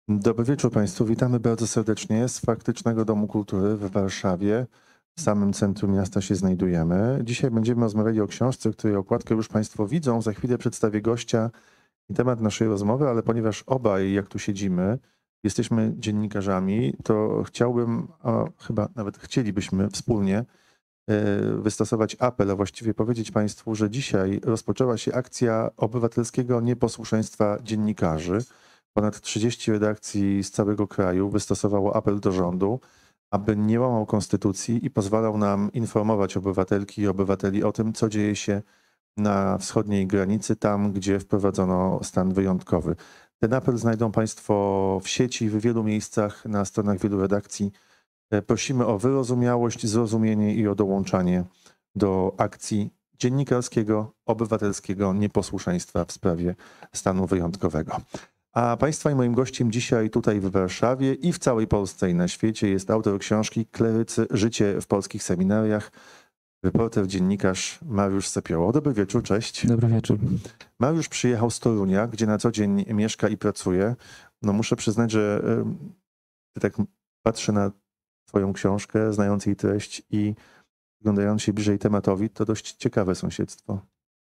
Dobry wieczór Państwu. Witamy bardzo serdecznie z Faktycznego Domu Kultury w Warszawie. W samym centrum miasta się znajdujemy. Dzisiaj będziemy rozmawiali o książce, której okładkę już Państwo widzą. Za chwilę przedstawię gościa i temat naszej rozmowy, ale ponieważ obaj, jak tu siedzimy, jesteśmy dziennikarzami, to chciałbym, a chyba nawet chcielibyśmy wspólnie wystosować apel, a właściwie powiedzieć Państwu, że dzisiaj rozpoczęła się akcja obywatelskiego nieposłuszeństwa dziennikarzy. Ponad 30 redakcji z całego kraju wystosowało apel do rządu, aby nie łamał konstytucji i pozwalał nam informować obywatelki i obywateli o tym, co dzieje się na wschodniej granicy, tam gdzie wprowadzono stan wyjątkowy. Ten apel znajdą Państwo w sieci, w wielu miejscach, na stronach wielu redakcji. Prosimy o wyrozumiałość, zrozumienie i o dołączanie do akcji dziennikarskiego, obywatelskiego nieposłuszeństwa w sprawie stanu wyjątkowego. A Państwa i moim gościem dzisiaj tutaj w Warszawie i w całej Polsce i na świecie jest autor książki Klerycy. Życie w polskich seminariach, reporter, dziennikarz Mariusz Sepioło. Dobry wieczór, cześć. Dobry wieczór. Mariusz przyjechał z Torunia, gdzie na co dzień mieszka i pracuje. No muszę przyznać, że tak patrzę na Twoją książkę, znając jej treść i przyglądając się bliżej tematowi, to dość ciekawe sąsiedztwo.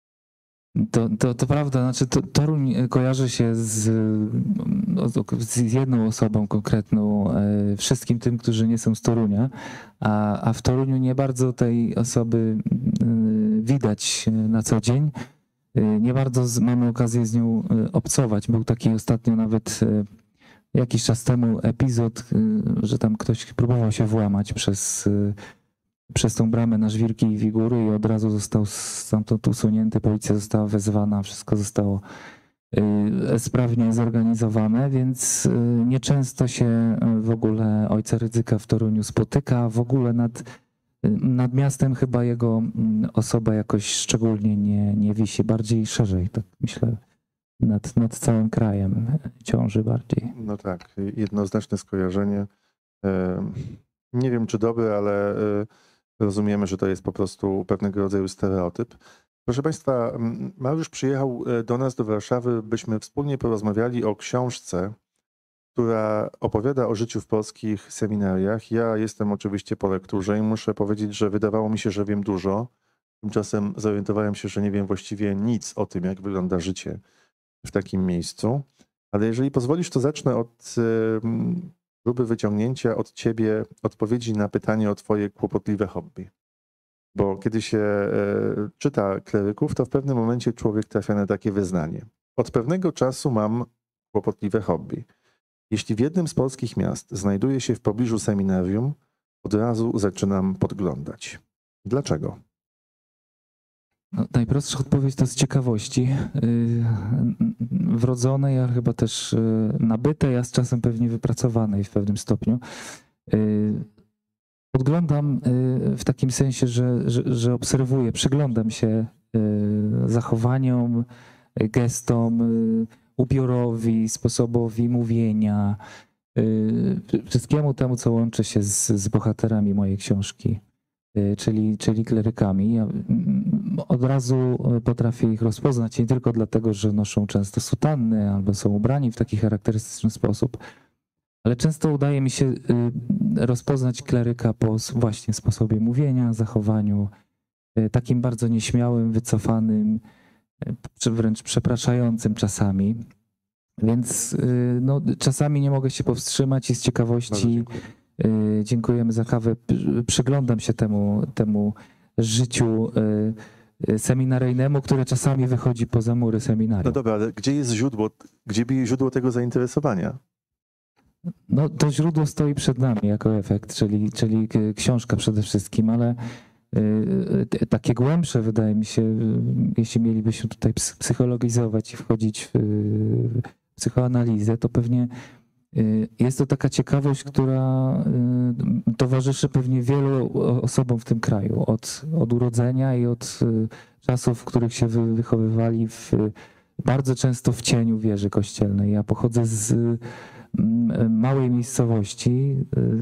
To prawda, znaczy Toruń kojarzy się z jedną osobą konkretną, wszystkim tym, którzy nie są z Torunia, a w Toruniu nie bardzo tej osoby widać na co dzień. Nie bardzo mamy okazję z nią obcować. Był taki ostatnio nawet jakiś czas temu epizod, że tam ktoś próbował się włamać przez tą bramę na Żwirki i Wigury i od razu został stamtąd usunięty, policja została wezwana, wszystko zostało sprawnie zorganizowane, więc nieczęsto się w ogóle ojca Rydzyka w Toruniu spotyka. W ogóle nad miastem chyba jego osoba jakoś szczególnie nie wisi, bardziej szerzej, tak myślę, nad całym krajem ciąży bardziej. No tak, jednoznaczne skojarzenie. Nie wiem, czy dobre, ale rozumiemy, że to jest po prostu pewnego rodzaju stereotyp. Proszę Państwa, Mariusz przyjechał do nas, do Warszawy, byśmy wspólnie porozmawiali o książce, która opowiada o życiu w polskich seminariach. Ja jestem oczywiście po lekturze i muszę powiedzieć, że wydawało mi się, że wiem dużo. Tymczasem zorientowałem się, że nie wiem właściwie nic o tym, jak wygląda życie w takim miejscu. Ale jeżeli pozwolisz, to zacznę od próby wyciągnięcia od Ciebie odpowiedzi na pytanie o Twoje kłopotliwe hobby. Bo kiedy się czyta kleryków, to w pewnym momencie człowiek trafia na takie wyznanie. Od pewnego czasu mam kłopotliwe hobby. Jeśli w jednym z polskich miast znajduje się w pobliżu seminarium, od razu zaczynam podglądać. Dlaczego? No, najprostsza odpowiedź to z ciekawości. Wrodzonej, a chyba też nabytej, a z czasem pewnie wypracowanej w pewnym stopniu. Podglądam w takim sensie, że obserwuję, przyglądam się zachowaniom, gestom, ubiorowi, sposobowi mówienia, wszystkiemu temu, co łączy się z bohaterami mojej książki, czyli klerykami. Ja od razu potrafię ich rozpoznać, nie tylko dlatego, że noszą często sutanny albo są ubrani w taki charakterystyczny sposób, ale często udaje mi się rozpoznać kleryka po właśnie sposobie mówienia, zachowaniu, takim bardzo nieśmiałym, wycofanym, czy wręcz przepraszającym czasami. Więc no, czasami nie mogę się powstrzymać i z ciekawości, dziękujemy za kawę, przyglądam się temu życiu seminaryjnemu, które czasami wychodzi poza mury seminarium. No dobra, ale gdzie jest źródło, gdzie bije źródło tego zainteresowania? No to źródło stoi przed nami jako efekt, czyli książka przede wszystkim, ale takie głębsze, wydaje mi się, jeśli mielibyśmy tutaj psychologizować i wchodzić w psychoanalizę, to pewnie jest to taka ciekawość, która towarzyszy pewnie wielu osobom w tym kraju od urodzenia i od czasów, w których się wychowywali bardzo często w cieniu wieży kościelnej. Ja pochodzę z małej miejscowości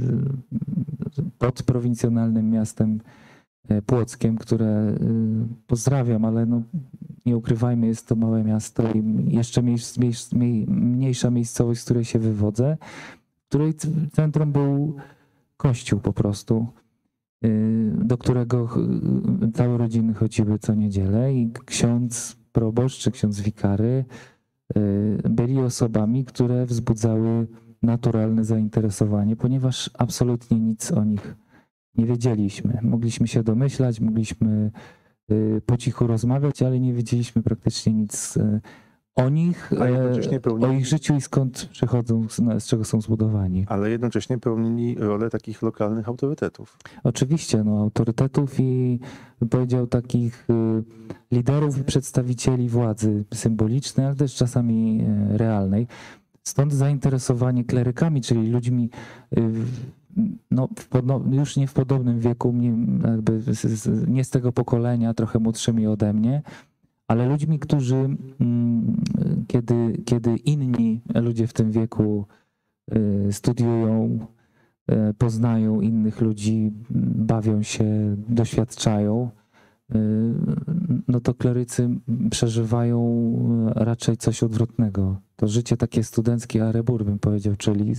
pod prowincjonalnym miastem Płockiem, które pozdrawiam, ale no nie ukrywajmy, jest to małe miasto i jeszcze mniejsza miejscowość, z której się wywodzę, w której centrum był kościół po prostu, do którego całe rodziny chodziły co niedzielę i ksiądz proboszcz czy ksiądz wikary byli osobami, które wzbudzały naturalne zainteresowanie, ponieważ absolutnie nic o nich nie wiedzieliśmy. Mogliśmy się domyślać, mogliśmy po cichu rozmawiać, ale nie wiedzieliśmy praktycznie nic o nich, A jednocześnie o ich życiu i skąd przychodzą, z czego są zbudowani. Ale jednocześnie pełnili rolę takich lokalnych autorytetów. Oczywiście, no, autorytetów i bym powiedział takich liderów i przedstawicieli władzy symbolicznej, ale też czasami realnej. Stąd zainteresowanie klerykami, czyli ludźmi no, już nie w podobnym wieku, nie z tego pokolenia, trochę młodszymi ode mnie, ale ludźmi, którzy kiedy inni ludzie w tym wieku studiują, poznają innych ludzi, bawią się, doświadczają, no to klerycy przeżywają raczej coś odwrotnego. To życie takie studenckie arebur, bym powiedział, czyli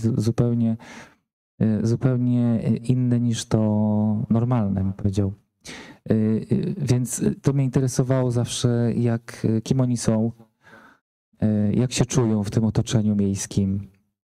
zupełnie inne niż to normalne, bym powiedział. Więc to mnie interesowało zawsze, kim oni są, jak się czują w tym otoczeniu miejskim.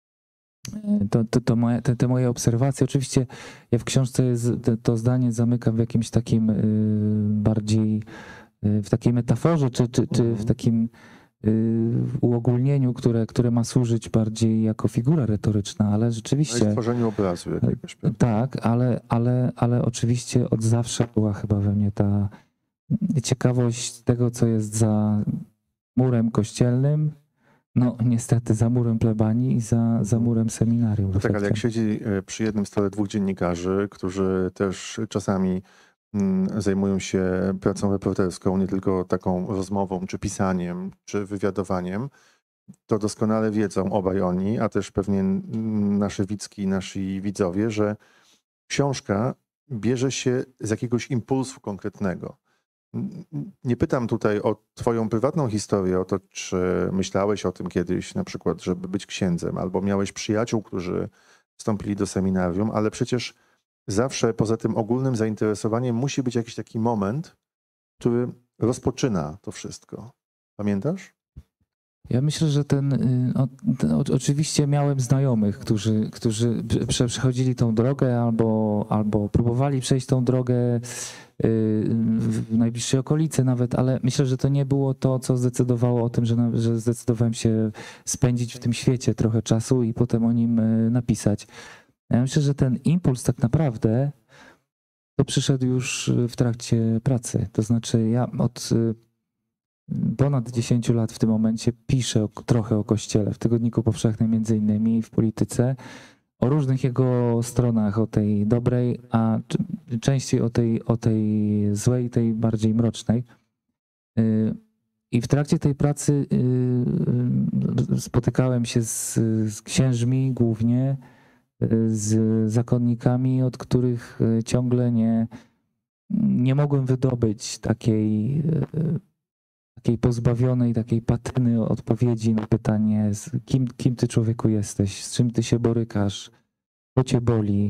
Te moje obserwacje. Oczywiście ja w książce to zdanie zamykam w jakimś takim bardziej, w takiej metaforze, czy w takim uogólnieniu, które ma służyć bardziej jako figura retoryczna, ale rzeczywiście... W tworzeniu obrazu jakiegoś. Tak, ale oczywiście od zawsze była chyba we mnie ta ciekawość tego, co jest za murem kościelnym, no niestety za murem plebanii i za murem seminarium. No tak, ale jak siedzi przy jednym stole dwóch dziennikarzy, którzy też czasami zajmują się pracą reporterską, nie tylko taką rozmową, czy pisaniem, czy wywiadowaniem, to doskonale wiedzą obaj oni, a też pewnie nasze widzki i nasi widzowie, że książka bierze się z jakiegoś impulsu konkretnego. Nie pytam tutaj o twoją prywatną historię, o to, czy myślałeś o tym kiedyś, na przykład, żeby być księdzem, albo miałeś przyjaciół, którzy wstąpili do seminarium, ale przecież zawsze poza tym ogólnym zainteresowaniem musi być jakiś taki moment, który rozpoczyna to wszystko. Pamiętasz? Ja myślę, że oczywiście miałem znajomych, którzy przechodzili tą drogę albo próbowali przejść tą drogę w najbliższej okolicy nawet, ale myślę, że to nie było to, co zdecydowało o tym, że zdecydowałem się spędzić w tym świecie trochę czasu i potem o nim napisać. Ja myślę, że ten impuls tak naprawdę to przyszedł już w trakcie pracy. To znaczy ja od ponad 10 lat w tym momencie piszę trochę o Kościele w Tygodniku Powszechnym między innymi w Polityce, o różnych jego stronach, o tej dobrej, a częściej o tej złej, tej bardziej mrocznej. I w trakcie tej pracy spotykałem się z księżmi głównie, z zakonnikami, od których ciągle nie mogłem wydobyć takiej pozbawionej, takiej patyny odpowiedzi na pytanie, kim ty człowieku jesteś, z czym ty się borykasz, co cię boli,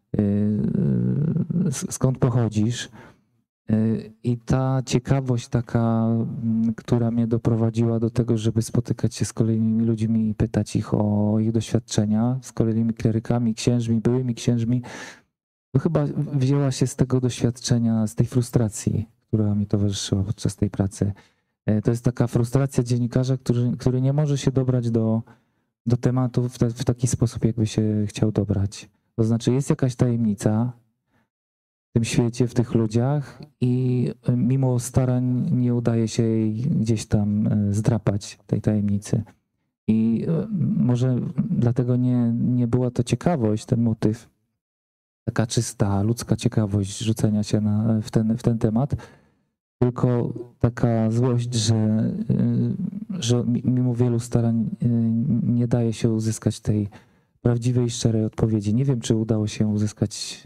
skąd pochodzisz. I ta ciekawość taka, która mnie doprowadziła do tego, żeby spotykać się z kolejnymi ludźmi i pytać ich o ich doświadczenia, z kolejnymi klerykami, księżmi, byłymi księżmi, to chyba wzięła się z tego doświadczenia, z tej frustracji, która mi towarzyszyła podczas tej pracy. To jest taka frustracja dziennikarza, który nie może się dobrać do tematu w taki sposób, jakby się chciał dobrać. To znaczy jest jakaś tajemnica w tym świecie, w tych ludziach i mimo starań nie udaje się jej gdzieś tam zdrapać, tej tajemnicy. I może dlatego nie była to ciekawość, ten motyw, taka czysta, ludzka ciekawość rzucenia się w ten temat, tylko taka złość, że mimo wielu starań nie daje się uzyskać tej prawdziwej, szczerej odpowiedzi. Nie wiem, czy udało się uzyskać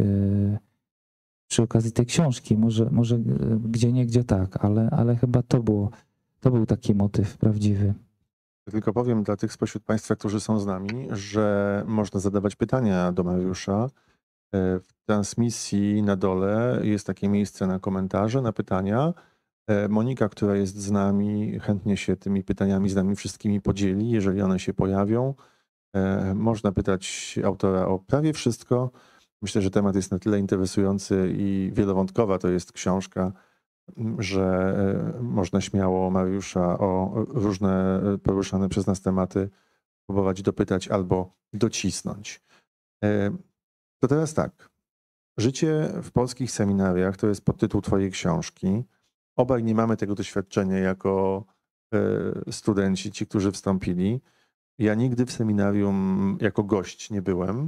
przy okazji tej książki. Może gdzie nie, gdzie tak, ale chyba to To był taki motyw prawdziwy. Tylko powiem dla tych spośród Państwa, którzy są z nami, że można zadawać pytania do Mariusza. W transmisji na dole jest takie miejsce na komentarze, na pytania. Monika, która jest z nami, chętnie się tymi pytaniami z nami wszystkimi podzieli, jeżeli one się pojawią. Można pytać autora o prawie wszystko. Myślę, że temat jest na tyle interesujący i wielowątkowa to jest książka, że można śmiało Mariusza o różne poruszane przez nas tematy próbować dopytać albo docisnąć. To teraz tak. Życie w polskich seminariach to jest podtytuł twojej książki. Obaj nie mamy tego doświadczenia jako studenci, ci, którzy wstąpili. Ja nigdy w seminarium jako gość nie byłem.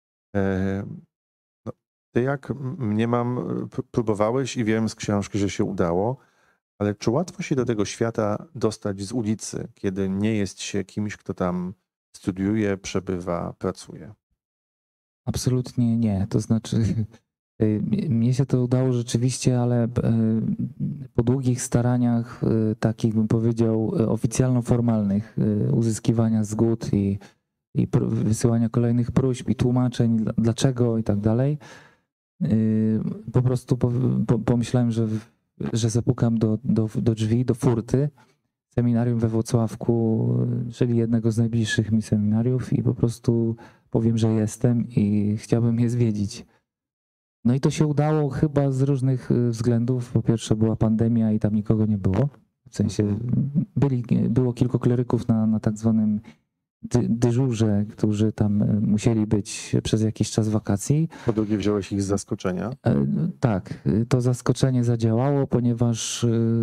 No, ty jak mniemam, próbowałeś i wiem z książki, że się udało, ale czy łatwo się do tego świata dostać z ulicy, kiedy nie jest się kimś, kto tam studiuje, przebywa, pracuje? Absolutnie nie. To znaczy, mnie się to udało rzeczywiście, ale po długich staraniach, takich bym powiedział oficjalno-formalnych, uzyskiwania zgód i wysyłania kolejnych próśb i tłumaczeń, dlaczego i tak dalej, po prostu pomyślałem, że zapukam do drzwi, do furty seminarium we Włocławku, czyli jednego z najbliższych mi seminariów i po prostu powiem, że jestem i chciałbym je zwiedzić. No i to się udało chyba z różnych względów. Po pierwsze była pandemia i tam nikogo nie było. W sensie było kilku kleryków na tak zwanym dyżurze, którzy tam musieli być przez jakiś czas wakacji. Po drugie wziąłeś ich z zaskoczenia? Tak, to zaskoczenie zadziałało, ponieważ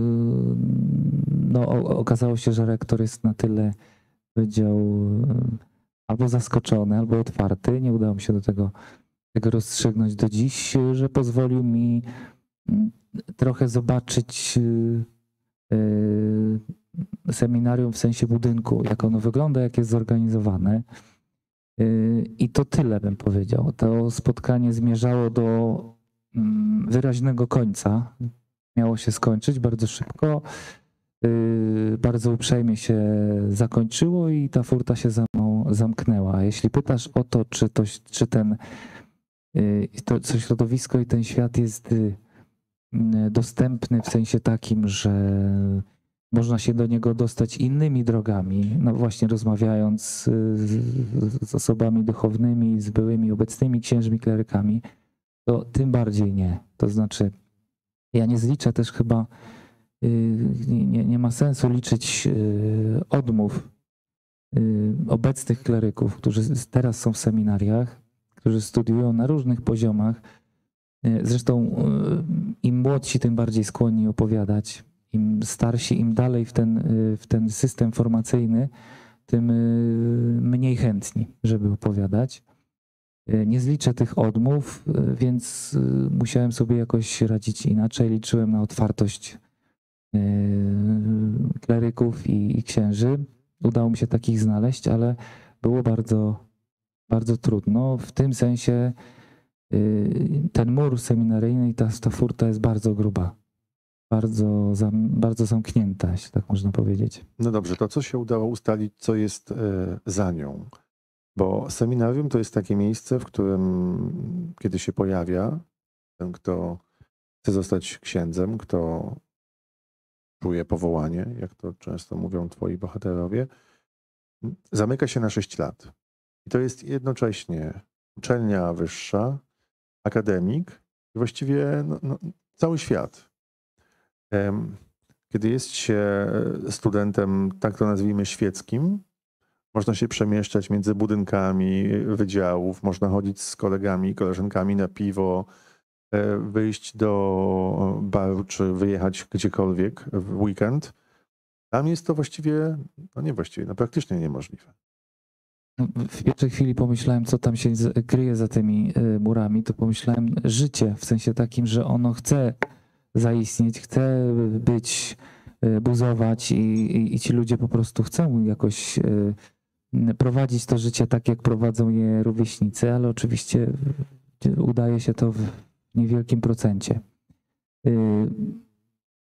no, okazało się, że rektor jest na tyle, powiedział, albo zaskoczony, albo otwarty. Nie udało mi się do tego rozstrzygnąć do dziś, że pozwolił mi trochę zobaczyć seminarium w sensie budynku, jak ono wygląda, jak jest zorganizowane. I to tyle bym powiedział. To spotkanie zmierzało do wyraźnego końca. Miało się skończyć bardzo szybko. Bardzo uprzejmie się zakończyło i ta furta się za mną zamknęła. Jeśli pytasz o to, czy to środowisko i ten świat jest dostępny w sensie takim, że można się do niego dostać innymi drogami, no właśnie rozmawiając z osobami duchownymi, z byłymi, obecnymi księżmi klerykami, to tym bardziej nie. To znaczy, ja nie zliczę też chyba, nie ma sensu liczyć odmów obecnych kleryków, którzy teraz są w seminariach, którzy studiują na różnych poziomach. Zresztą im młodsi, tym bardziej skłonni opowiadać. Im starsi, im dalej w ten system formacyjny, tym mniej chętni, żeby opowiadać. Nie zliczę tych odmów, więc musiałem sobie jakoś radzić inaczej. Liczyłem na otwartość kleryków i księży. Udało mi się takich znaleźć, ale było bardzo, bardzo trudno. W tym sensie ten mur seminaryjny i ta furta jest bardzo gruba. Bardzo zamknięta, jeśli tak można powiedzieć. No dobrze, to co się udało ustalić, co jest za nią? Bo seminarium to jest takie miejsce, w którym kiedy się pojawia ten, kto chce zostać księdzem, kto czuje powołanie, jak to często mówią twoi bohaterowie, zamyka się na 6 lat. I to jest jednocześnie uczelnia wyższa, akademik i właściwie cały świat. Kiedy jest się studentem, tak to nazwijmy, świeckim, można się przemieszczać między budynkami wydziałów, można chodzić z kolegami, koleżankami na piwo, wyjść do baru czy wyjechać gdziekolwiek w weekend. Tam jest to właściwie, praktycznie niemożliwe. W pierwszej chwili pomyślałem, co tam się kryje za tymi murami, to pomyślałem życie, w sensie takim, że ono chce zaistnieć, chce być, buzować i ci ludzie po prostu chcą jakoś prowadzić to życie tak, jak prowadzą je rówieśnicy, ale oczywiście udaje się to w niewielkim procencie.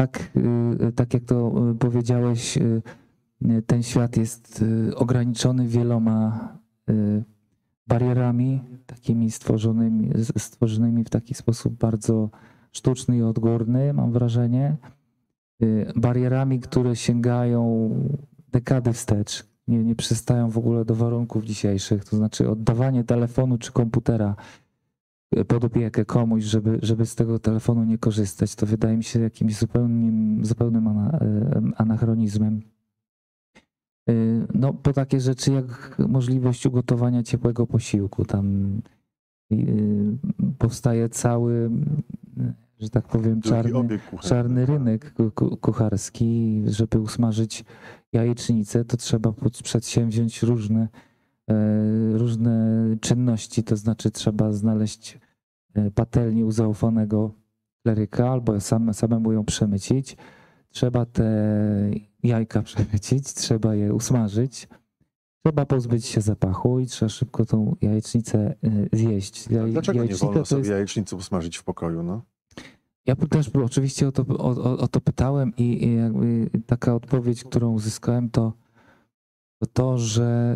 tak jak to powiedziałeś, ten świat jest ograniczony wieloma barierami, takimi stworzonymi w taki sposób bardzo sztuczny i odgórny, mam wrażenie. Barierami, które sięgają dekady wstecz, nie przystają w ogóle do warunków dzisiejszych, to znaczy oddawanie telefonu czy komputera pod opiekę komuś, żeby z tego telefonu nie korzystać, to wydaje mi się jakimś zupełnym anachronizmem. No, po takie rzeczy jak możliwość ugotowania ciepłego posiłku. Tam powstaje cały, że tak powiem, czarny rynek kucharski. Żeby usmażyć jajecznicę, to trzeba przedsięwziąć różne czynności, to znaczy trzeba znaleźć patelnię u zaufanego kleryka albo samemu ją przemycić. Trzeba te jajka przemycić, trzeba je usmażyć, trzeba pozbyć się zapachu i trzeba szybko tą jajecznicę zjeść. Dlaczego nie wolno sobie jajecznicy usmażyć w pokoju? No? Ja też oczywiście o to pytałem i jakby taka odpowiedź, którą uzyskałem, to, że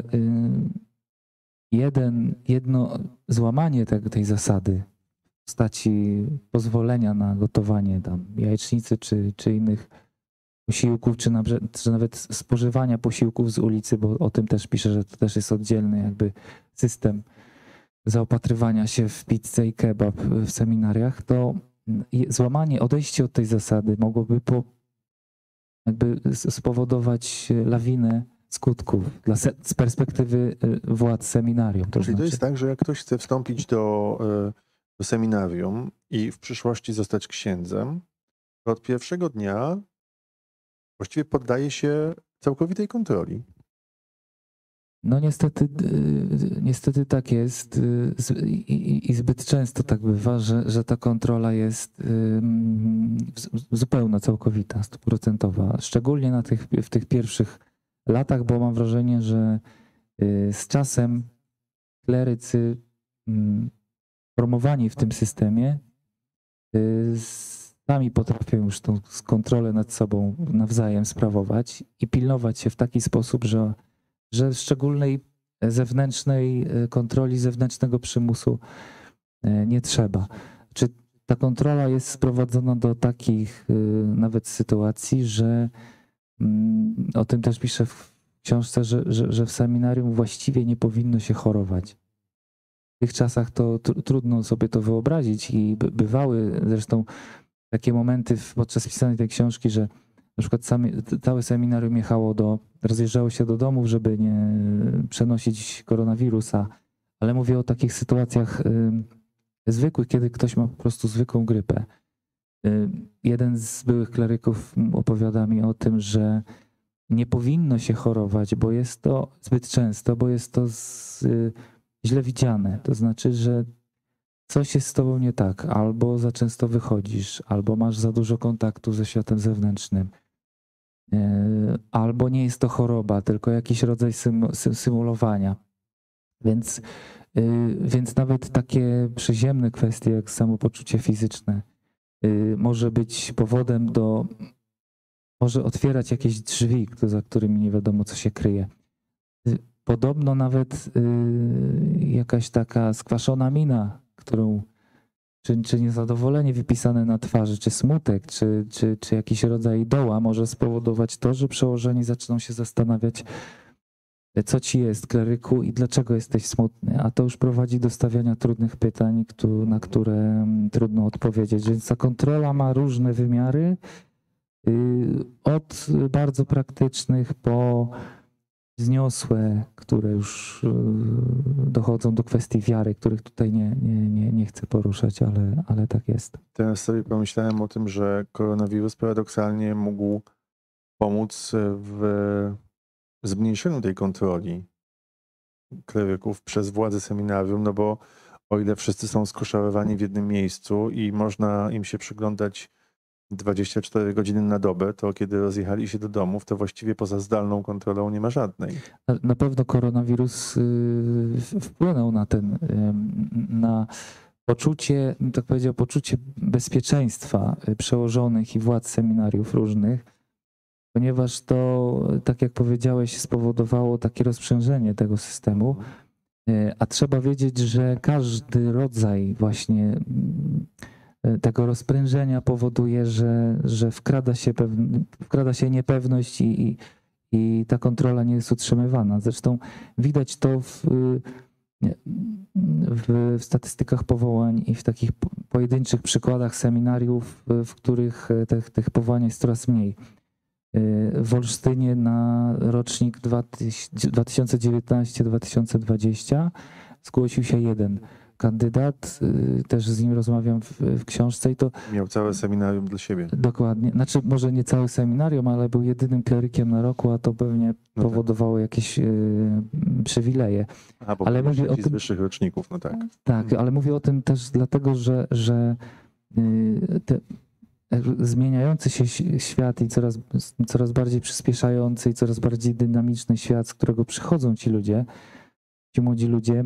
jedno złamanie tej zasady w postaci pozwolenia na gotowanie tam jajecznicy czy innych posiłków, czy nawet spożywania posiłków z ulicy, bo o tym też piszę, że to też jest oddzielny jakby system zaopatrywania się w pizzę i kebab w seminariach, to złamanie, odejście od tej zasady mogłoby jakby spowodować lawinę skutków z perspektywy władz seminarium. Czyli to jest tak, że jak ktoś chce wstąpić do seminarium i w przyszłości zostać księdzem, to od pierwszego dnia właściwie poddaje się całkowitej kontroli. No niestety tak jest i zbyt często tak bywa, że ta kontrola jest zupełna, całkowita, 100%. Szczególnie w tych pierwszych latach, bo mam wrażenie, że z czasem klerycy formowani w tym systemie sami potrafią już tą kontrolę nad sobą nawzajem sprawować i pilnować się w taki sposób, że szczególnej zewnętrznej kontroli, zewnętrznego przymusu nie trzeba. Czy ta kontrola jest sprowadzona do takich nawet sytuacji, że o tym też piszę w książce, że w seminarium właściwie nie powinno się chorować. W tych czasach to trudno sobie to wyobrazić i bywały zresztą takie momenty podczas pisania tej książki, że na przykład całe seminarium rozjeżdżało się do domów, żeby nie przenosić koronawirusa, ale mówię o takich sytuacjach zwykłych, kiedy ktoś ma po prostu zwykłą grypę. Jeden z byłych kleryków opowiada mi o tym, że nie powinno się chorować, bo jest to zbyt często, bo jest to źle widziane. To znaczy, że coś jest z tobą nie tak, albo za często wychodzisz, albo masz za dużo kontaktu ze światem zewnętrznym, albo nie jest to choroba, tylko jakiś rodzaj symulowania. Więc nawet takie przyziemne kwestie jak samopoczucie fizyczne może być powodem może otwierać jakieś drzwi, za którymi nie wiadomo, co się kryje. Podobno nawet jakaś taka skwaszona mina, czy niezadowolenie wypisane na twarzy, czy smutek, czy jakiś rodzaj doła może spowodować to, że przełożeni zaczną się zastanawiać, co ci jest, kleryku, i dlaczego jesteś smutny. A to już prowadzi do stawiania trudnych pytań, na które trudno odpowiedzieć. Więc ta kontrola ma różne wymiary, od bardzo praktycznych po wzniosłe, które już dochodzą do kwestii wiary, których tutaj nie chcę poruszać, ale tak jest. Teraz sobie pomyślałem o tym, że koronawirus paradoksalnie mógł pomóc w zmniejszeniu tej kontroli kleryków przez władze seminarium, no bo o ile wszyscy są skoszarowani w jednym miejscu i można im się przyglądać 24 godziny na dobę, to kiedy rozjechali się do domów, to właściwie poza zdalną kontrolą nie ma żadnej. Na pewno koronawirus wpłynął na poczucie, tak powiedział, poczucie bezpieczeństwa przełożonych i władz seminariów różnych, ponieważ to, tak jak powiedziałeś, spowodowało takie rozprzężenie tego systemu. A trzeba wiedzieć, że każdy rodzaj właśnie tego rozprężenia powoduje, że wkrada się niepewność i ta kontrola nie jest utrzymywana. Zresztą widać to w statystykach powołań i w takich pojedynczych przykładach seminariów, w których tych powołań jest coraz mniej. W Olsztynie na rocznik 2019-2020 zgłosił się jeden kandydat, też z nim rozmawiam w książce i to Miał całe seminarium dla siebie. dokładnie, znaczy może nie całe seminarium, ale był jedynym klerykiem na roku, a to pewnie tak. powodowało jakieś przywileje. Bo Ale mówię o z tym- wyższych roczników, no tak. Tak, ale mówię o tym też dlatego, że te zmieniający się świat i coraz bardziej przyspieszający i coraz bardziej dynamiczny świat, z którego przychodzą ci młodzi ludzie,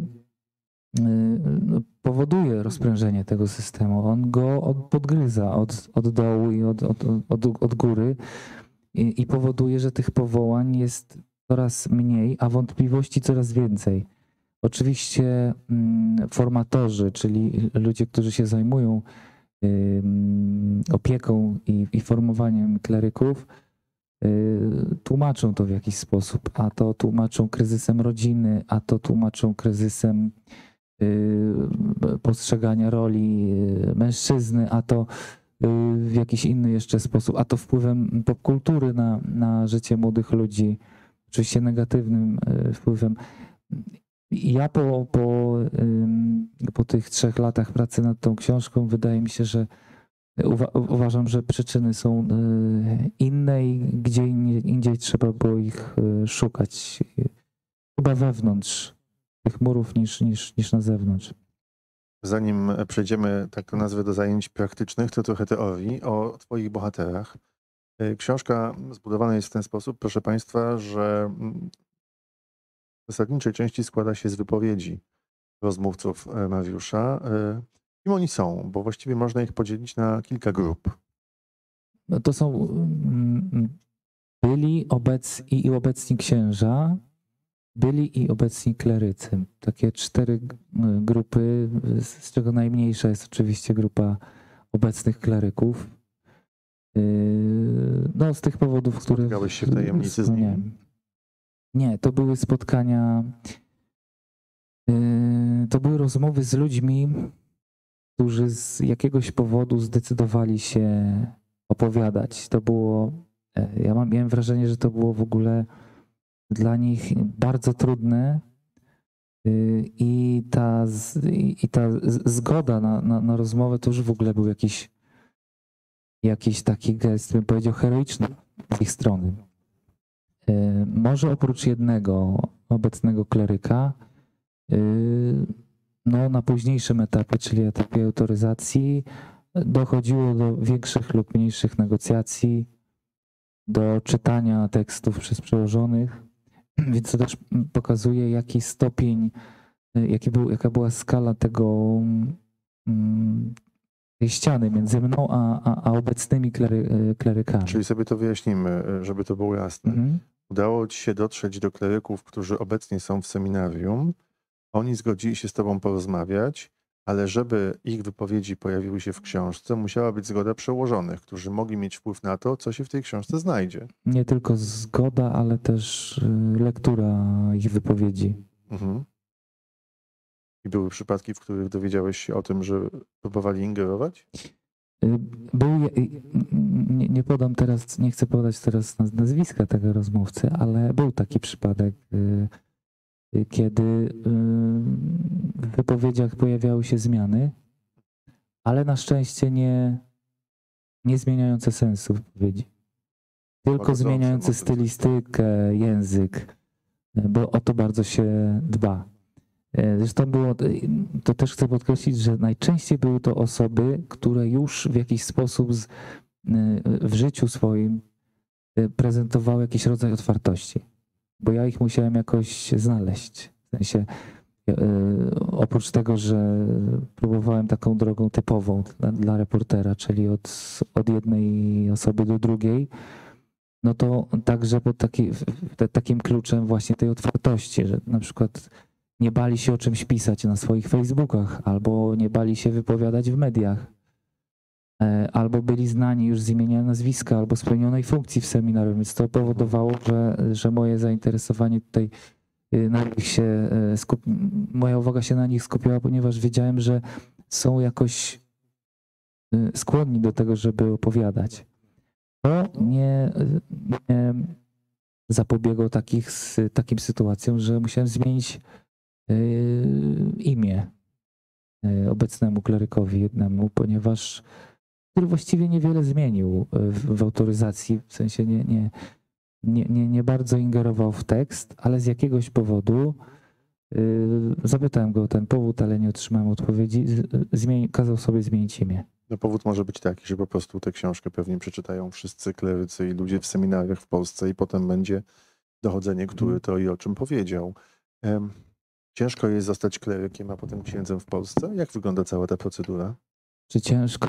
powoduje rozprężenie tego systemu. On go podgryza od dołu i od góry i powoduje, że tych powołań jest coraz mniej, a wątpliwości coraz więcej. Oczywiście formatorzy, czyli ludzie, którzy się zajmują opieką i formowaniem kleryków, tłumaczą to w jakiś sposób, a to tłumaczą kryzysem rodziny, a to tłumaczą kryzysem postrzegania roli mężczyzny, a to w jakiś inny jeszcze sposób, a to wpływem popkultury na życie młodych ludzi, oczywiście negatywnym wpływem. Ja po tych 3 latach pracy nad tą książką wydaje mi się, że uważam, że przyczyny są inne i gdzie indziej trzeba było ich szukać. Chyba wewnątrz tych murów niż na zewnątrz. Zanim przejdziemy, tak to nazwę, do zajęć praktycznych, to trochę teorii o twoich bohaterach. Książka zbudowana jest w ten sposób, proszę państwa, że w zasadniczej części składa się z wypowiedzi rozmówców Mariusza. Kim oni są? Bo właściwie można ich podzielić na kilka grup. No to są byli i obecni księża, byli i obecni klerycy. Takie 4 grupy, z czego najmniejsza jest oczywiście grupa obecnych kleryków. No z tych powodów, które Spotkałeś się w tajemnicy z nimi? Nie, to były spotkania, to były rozmowy z ludźmi, którzy z jakiegoś powodu zdecydowali się opowiadać. To było, miałem wrażenie, że to było w ogóle dla nich bardzo trudne i ta zgoda na rozmowę to już w ogóle był jakiś taki gest, bym powiedział, heroiczny z ich strony. Może oprócz jednego obecnego kleryka, no, na późniejszym etapie, czyli etapie autoryzacji, dochodziło do większych lub mniejszych negocjacji, do czytania tekstów przez przełożonych, więc to też pokazuje, jaki stopień, jaka była skala tej ściany między mną a obecnymi klerykami. Czyli sobie to wyjaśnimy, żeby to było jasne. Mhm. Udało ci się dotrzeć do kleryków, którzy obecnie są w seminarium. Oni zgodzili się z tobą porozmawiać, ale żeby ich wypowiedzi pojawiły się w książce, musiała być zgoda przełożonych, którzy mogli mieć wpływ na to, co się w tej książce znajdzie. Nie tylko zgoda, ale też lektura ich wypowiedzi. Mhm. I były przypadki, w których dowiedziałeś się o tym, że próbowali ingerować? Nie podam teraz, nie chcę podać teraz nazwiska tego rozmówcy, ale był taki przypadek, kiedy w wypowiedziach pojawiały się zmiany, ale na szczęście nie zmieniające sensu wypowiedzi. Tylko Łagodzące zmieniające może stylistykę, język, bo o to bardzo się dba. Zresztą to też chcę podkreślić, że najczęściej były to osoby, które już w jakiś sposób w życiu swoim prezentowały jakiś rodzaj otwartości, bo ja ich musiałem jakoś znaleźć. W sensie Oprócz tego, że próbowałem taką drogą typową dla reportera, czyli od jednej osoby do drugiej, no to także pod takim kluczem właśnie tej otwartości, że na przykład nie bali się o czymś pisać na swoich Facebookach, albo nie bali się wypowiadać w mediach, albo byli znani już z imienia, nazwiska, albo spełnionej funkcji w seminarium, więc to powodowało, że moje zainteresowanie tutaj na nich się moja uwaga się na nich skupiała, ponieważ wiedziałem, że są jakoś skłonni do tego, żeby opowiadać. To nie zapobiegło takim sytuacjom, że musiałem zmienić imię obecnemu klerykowi jednemu, ponieważ który właściwie niewiele zmienił w autoryzacji, w sensie nie bardzo ingerował w tekst, ale z jakiegoś powodu zapytałem go o ten powód, ale nie otrzymałem odpowiedzi. Kazał sobie zmienić imię. No, powód może być taki, że po prostu tę książkę pewnie przeczytają wszyscy klerycy i ludzie w seminariach w Polsce i potem będzie dochodzenie, który to i o czym powiedział. Ciężko jest zostać klerykiem, a potem księdzem w Polsce? Jak wygląda cała ta procedura? Czy ciężko?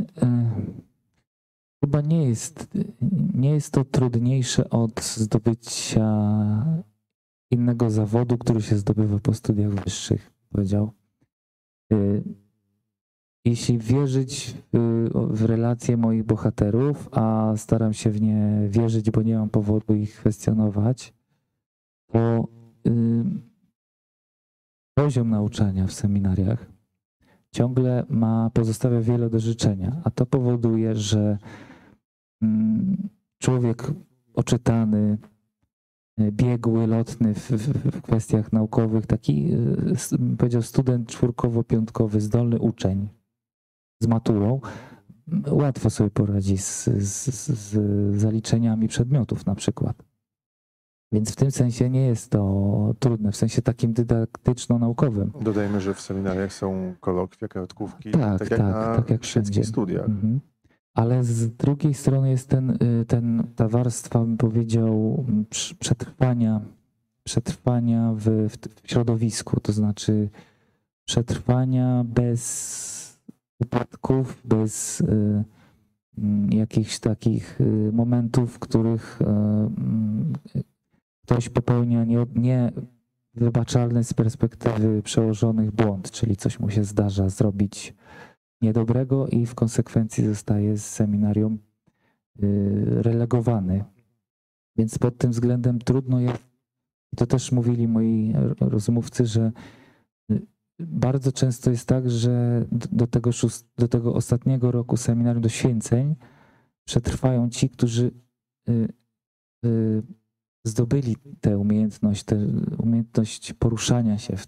Chyba nie jest to trudniejsze od zdobycia innego zawodu, który się zdobywa po studiach wyższych, powiedział. Jeśli wierzyć w relacje moich bohaterów, a staram się w nie wierzyć, bo nie mam powodu ich kwestionować, to poziom nauczania w seminariach ciągle pozostawia wiele do życzenia, a to powoduje, że człowiek oczytany, biegły, lotny w kwestiach naukowych, taki, powiedział, student czwórkowo-piątkowy, zdolny uczeń z maturą, łatwo sobie poradzi z zaliczeniami przedmiotów na przykład. Więc w tym sensie nie jest to trudne, w sensie takim dydaktyczno-naukowym. Dodajmy, że w seminariach są kolokwia, kartkówki, tak jak wszędzie. Studiach. Mhm. Ale z drugiej strony jest ta warstwa, bym powiedział, przetrwania w środowisku, to znaczy przetrwania bez upadków, bez jakichś takich momentów, w których ktoś popełnia niewybaczalny z perspektywy przełożonych błąd, czyli coś mu się zdarza zrobić niedobrego i w konsekwencji zostaje z seminarium relegowany. Więc pod tym względem trudno jest, i to też mówili moi rozmówcy, że bardzo często jest tak, że do tego ostatniego roku seminarium, do święceń, przetrwają ci, którzy zdobyli tę umiejętność poruszania się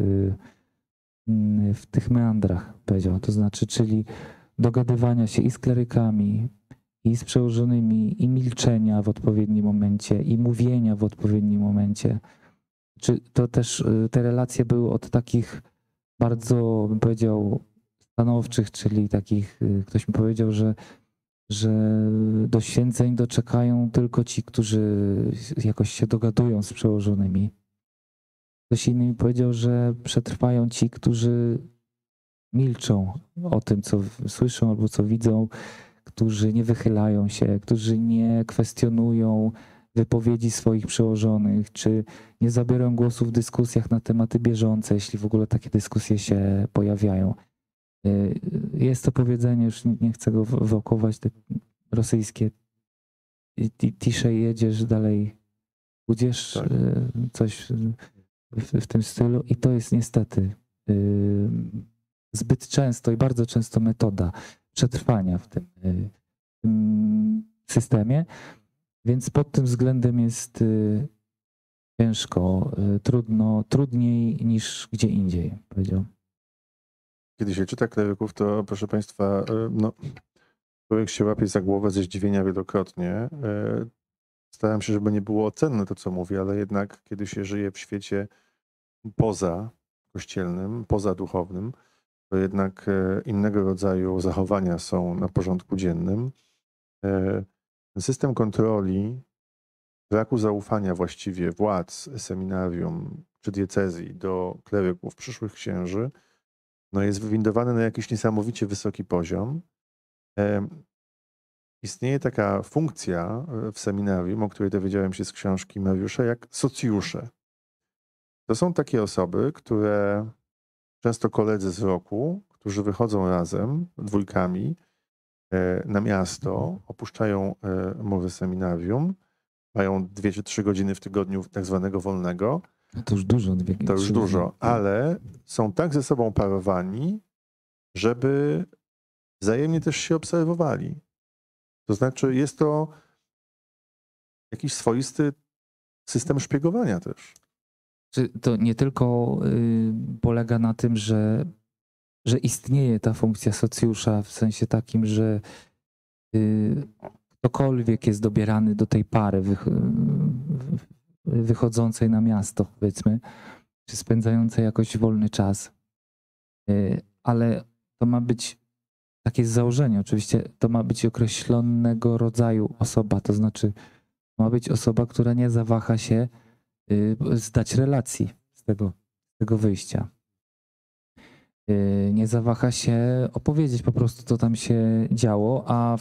w tych meandrach, powiedział. To znaczy, czyli dogadywania się i z klerykami, i z przełożonymi, i milczenia w odpowiednim momencie, i mówienia w odpowiednim momencie. Czy to też te relacje były od takich bardzo, bym powiedział, stanowczych, czyli takich, ktoś mi powiedział, że do święceń doczekają tylko ci, którzy jakoś się dogadują z przełożonymi. Ktoś inny mi powiedział, że przetrwają ci, którzy milczą o tym, co słyszą albo co widzą, którzy nie wychylają się, którzy nie kwestionują wypowiedzi swoich przełożonych, czy nie zabiorą głosu w dyskusjach na tematy bieżące, jeśli w ogóle takie dyskusje się pojawiają. Jest to powiedzenie, już nie chcę go wałkować, te rosyjskie, ciszej jedziesz, dalej pójdziesz, tak. Coś w tym stylu, i to jest niestety zbyt często i bardzo często metoda przetrwania w tym systemie, więc pod tym względem jest ciężko, trudniej niż gdzie indziej, powiedział. Kiedy się czyta kleryków, to proszę Państwa, no, człowiek się łapie za głowę ze zdziwienia wielokrotnie. Staram się, żeby nie było ocenne to, co mówię, ale jednak kiedy się żyje w świecie poza kościelnym, poza duchownym, to jednak innego rodzaju zachowania są na porządku dziennym. System kontroli, braku zaufania właściwie władz seminarium czy diecezji do kleryków, przyszłych księży, no jest wywindowany na jakiś niesamowicie wysoki poziom. Istnieje taka funkcja w seminarium, o której dowiedziałem się z książki Mariusza, jak socjusze. To są takie osoby, które często koledzy z roku, którzy wychodzą razem, dwójkami, na miasto, opuszczają mury seminarium, mają 2 czy 3 godziny w tygodniu tak zwanego wolnego. No to już dużo. To już dużo, ale są tak ze sobą parowani, żeby wzajemnie też się obserwowali. To znaczy jest to jakiś swoisty system szpiegowania też. Czy to nie tylko polega na tym, że istnieje ta funkcja socjusza w sensie takim, że ktokolwiek jest dobierany do tej pary wychodzącej na miasto, powiedzmy, czy spędzającej jakoś wolny czas, ale to ma być, takie jest założenie oczywiście, to ma być określonego rodzaju osoba, to znaczy ma być osoba, która nie zawaha się zdać relacji z tego wyjścia. Nie zawaha się opowiedzieć po prostu, co tam się działo, a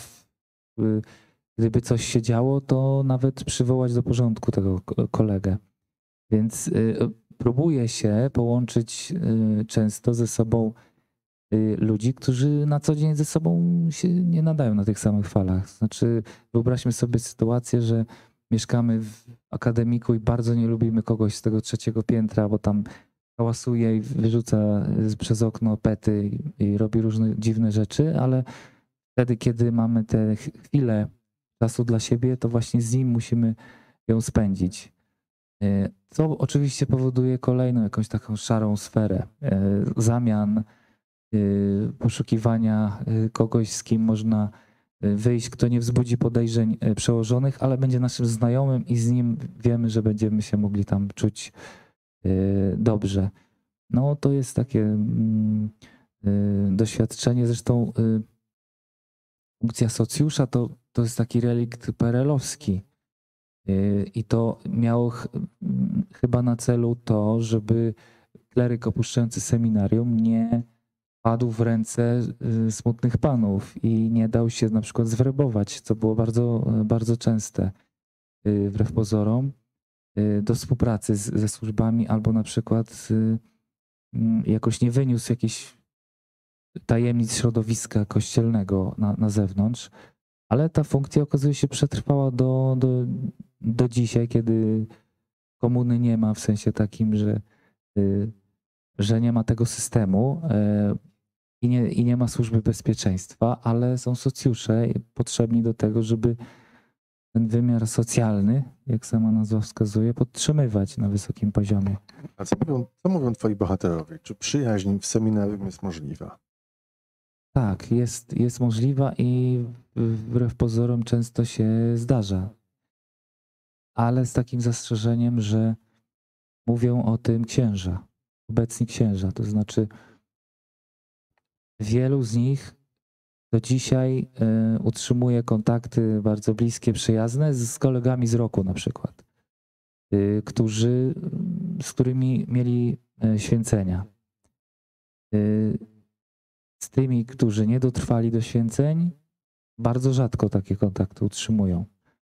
gdyby coś się działo, to nawet przywołać do porządku tego kolegę. Więc próbuje się połączyć często ze sobą ludzi, którzy na co dzień ze sobą się nie nadają na tych samych falach. Znaczy, wyobraźmy sobie sytuację, że mieszkamy w akademiku i bardzo nie lubimy kogoś z tego 3. piętra, bo tam hałasuje i wyrzuca przez okno pety i robi różne dziwne rzeczy, ale wtedy, kiedy mamy te chwile czasu dla siebie, to właśnie z nim musimy ją spędzić. Co oczywiście powoduje kolejną jakąś taką szarą sferę zamian, poszukiwania kogoś, z kim można wyjść, kto nie wzbudzi podejrzeń przełożonych, ale będzie naszym znajomym i z nim wiemy, że będziemy się mogli tam czuć dobrze. No to jest takie doświadczenie. Zresztą funkcja socjusza to jest taki relikt perelowski. I to miało chyba na celu to, żeby kleryk opuszczający seminarium nie padł w ręce smutnych panów i nie dał się na przykład zwerbować, co było bardzo, bardzo częste wbrew pozorom, do współpracy ze służbami albo na przykład jakoś nie wyniósł jakichś tajemnic środowiska kościelnego na zewnątrz, ale ta funkcja okazuje się przetrwała do dzisiaj, kiedy komuny nie ma, w sensie takim, że nie ma tego systemu i nie ma służby bezpieczeństwa, ale są socjusze potrzebni do tego, żeby ten wymiar socjalny, jak sama nazwa wskazuje, podtrzymywać na wysokim poziomie. A co mówią twoi bohaterowie? Czy przyjaźń w seminarium jest możliwa? Tak, jest możliwa i wbrew pozorom często się zdarza. Ale z takim zastrzeżeniem, że mówią o tym księża, obecni księża. To znaczy wielu z nich do dzisiaj utrzymuje kontakty bardzo bliskie, przyjazne z kolegami z roku na przykład, z którymi mieli święcenia. Z tymi, którzy nie dotrwali do święceń, bardzo rzadko takie kontakty utrzymują.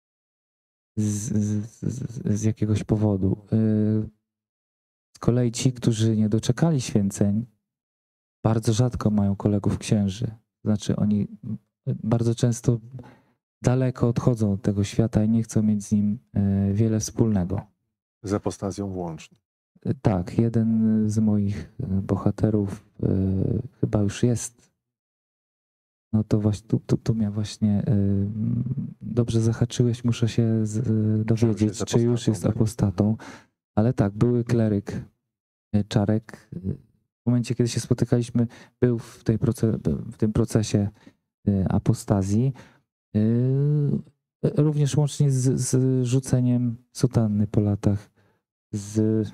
Z jakiegoś powodu. Z kolei ci, którzy nie doczekali święceń, bardzo rzadko mają kolegów księży. Znaczy oni bardzo często daleko odchodzą od tego świata i nie chcą mieć z nim wiele wspólnego. Z apostazją włącznie. Tak, jeden z moich bohaterów chyba już jest. No to właśnie tu mnie właśnie dobrze zahaczyłeś, muszę się dowiedzieć, czy już jest apostatą. Ale tak, były kleryk Czarek. W momencie, kiedy się spotykaliśmy, był w tym procesie apostazji. Również łącznie z rzuceniem sutanny po latach. Z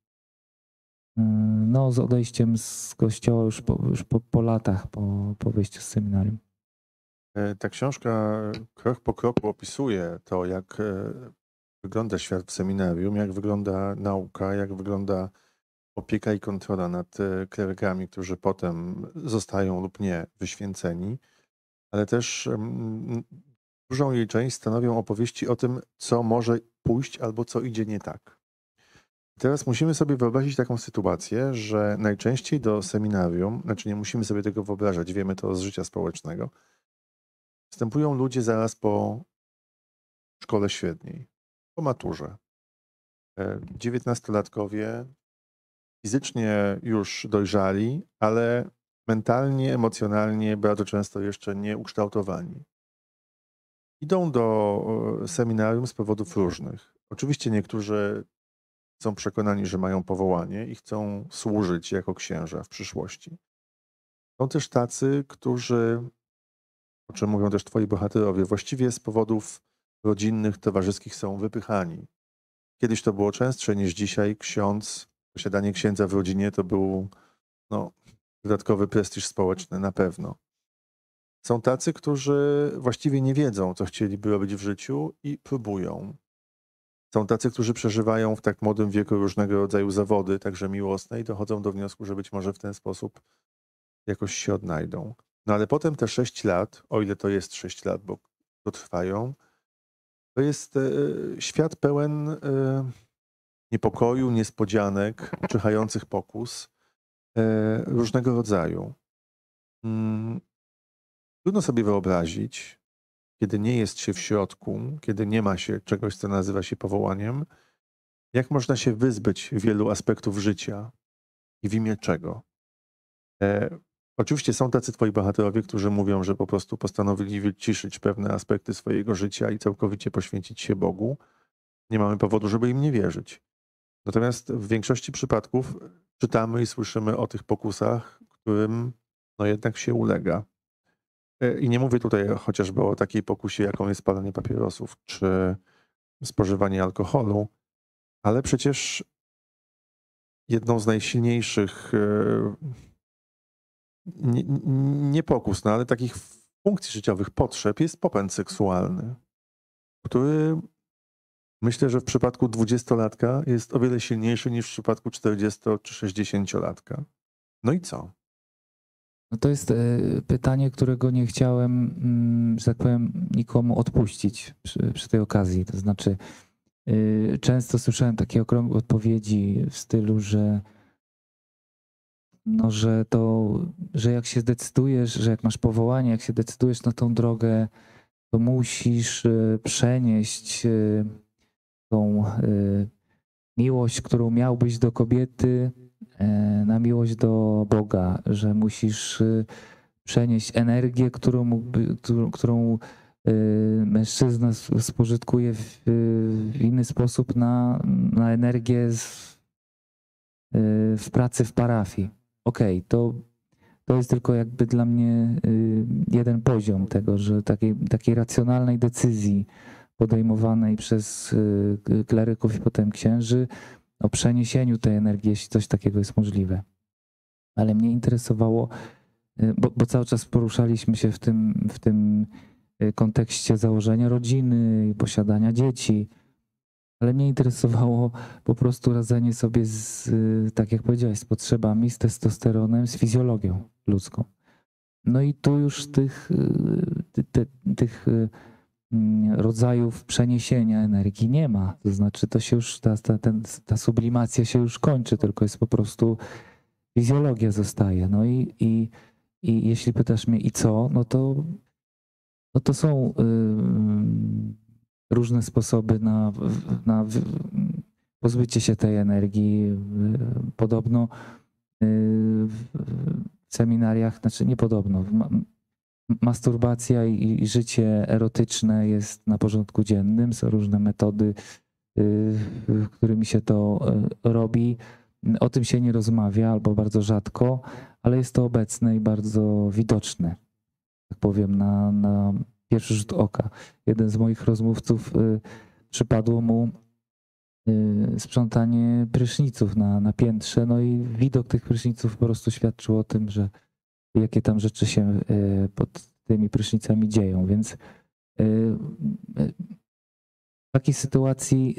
odejściem z kościoła już po latach, po wyjściu z seminarium. Ta książka krok po kroku opisuje to, jak wygląda świat w seminarium, jak wygląda nauka, jak wygląda opieka i kontrola nad klerykami, którzy potem zostają lub nie wyświęceni, ale też dużą jej część stanowią opowieści o tym, co może pójść albo co idzie nie tak. Teraz musimy sobie wyobrazić taką sytuację, że najczęściej do seminarium, znaczy nie musimy sobie tego wyobrażać, wiemy to z życia społecznego, wstępują ludzie zaraz po szkole średniej, po maturze. 19-latkowie, fizycznie już dojrzali, ale mentalnie, emocjonalnie bardzo często jeszcze nie ukształtowani. Idą do seminarium z powodów różnych. Oczywiście niektórzy są przekonani, że mają powołanie i chcą służyć jako księża w przyszłości. Są też tacy, którzy, o czym mówią też twoi bohaterowie, właściwie z powodów rodzinnych, towarzyskich są wypychani. Kiedyś to było częstsze niż dzisiaj. Posiadanie księdza w rodzinie to był dodatkowy prestiż społeczny, na pewno. Są tacy, którzy właściwie nie wiedzą, co chcieliby robić w życiu i próbują. Są tacy, którzy przeżywają w tak młodym wieku różnego rodzaju zawody, także miłosne, i dochodzą do wniosku, że być może w ten sposób jakoś się odnajdą. No ale potem te 6 lat, o ile to jest 6 lat, bo to trwają, to jest świat pełen niepokoju, niespodzianek, czyhających pokus różnego rodzaju. Trudno sobie wyobrazić, kiedy nie jest się w środku, kiedy nie ma się czegoś, co nazywa się powołaniem, jak można się wyzbyć wielu aspektów życia i w imię czego. Oczywiście są tacy twoi bohaterowie, którzy mówią, że po prostu postanowili wyciszyć pewne aspekty swojego życia i całkowicie poświęcić się Bogu. Nie mamy powodu, żeby im nie wierzyć. Natomiast w większości przypadków czytamy i słyszymy o tych pokusach, którym jednak się ulega. I nie mówię tutaj chociażby o takiej pokusie, jaką jest palenie papierosów czy spożywanie alkoholu, ale przecież jedną z najsilniejszych nie pokus, ale takich funkcji życiowych, potrzeb jest popęd seksualny, który myślę, że w przypadku 20-latka jest o wiele silniejszy niż w przypadku 40- czy 60-latka. No i co? No to jest pytanie, którego nie chciałem, że tak powiem, nikomu odpuścić przy tej okazji. To znaczy, często słyszałem takie okrągłe odpowiedzi w stylu, że że jak się zdecydujesz, że jak masz powołanie, jak się decydujesz na tą drogę, to musisz przenieść tą miłość, którą miałbyś do kobiety, na miłość do Boga, że musisz przenieść energię, którą mężczyzna spożytkuje w inny sposób na energię w pracy w parafii. Okej, to jest tylko jakby dla mnie jeden poziom tego, że takiej racjonalnej decyzji podejmowanej przez kleryków i potem księży o przeniesieniu tej energii, jeśli coś takiego jest możliwe. Ale mnie interesowało, bo cały czas poruszaliśmy się w tym kontekście założenia rodziny i posiadania dzieci, ale mnie interesowało po prostu radzenie sobie tak jak powiedziałeś, z potrzebami, z testosteronem, z fizjologią ludzką. No i tu już tych rodzajów przeniesienia energii nie ma. To znaczy to się już, ta sublimacja się już kończy, tylko jest po prostu fizjologia zostaje. No i jeśli pytasz mnie i co, no to są różne sposoby na pozbycie się tej energii. Podobno w seminariach, znaczy nie podobno, masturbacja i życie erotyczne jest na porządku dziennym. Są różne metody, którymi się to robi. O tym się nie rozmawia albo bardzo rzadko, ale jest to obecne i bardzo widoczne, tak powiem, na pierwszy rzut oka. Jeden z moich rozmówców przypadło mu sprzątanie pryszniców na piętrze, no i widok tych pryszniców po prostu świadczył o tym, że jakie tam rzeczy się pod tymi prysznicami dzieją, więc takiej sytuacji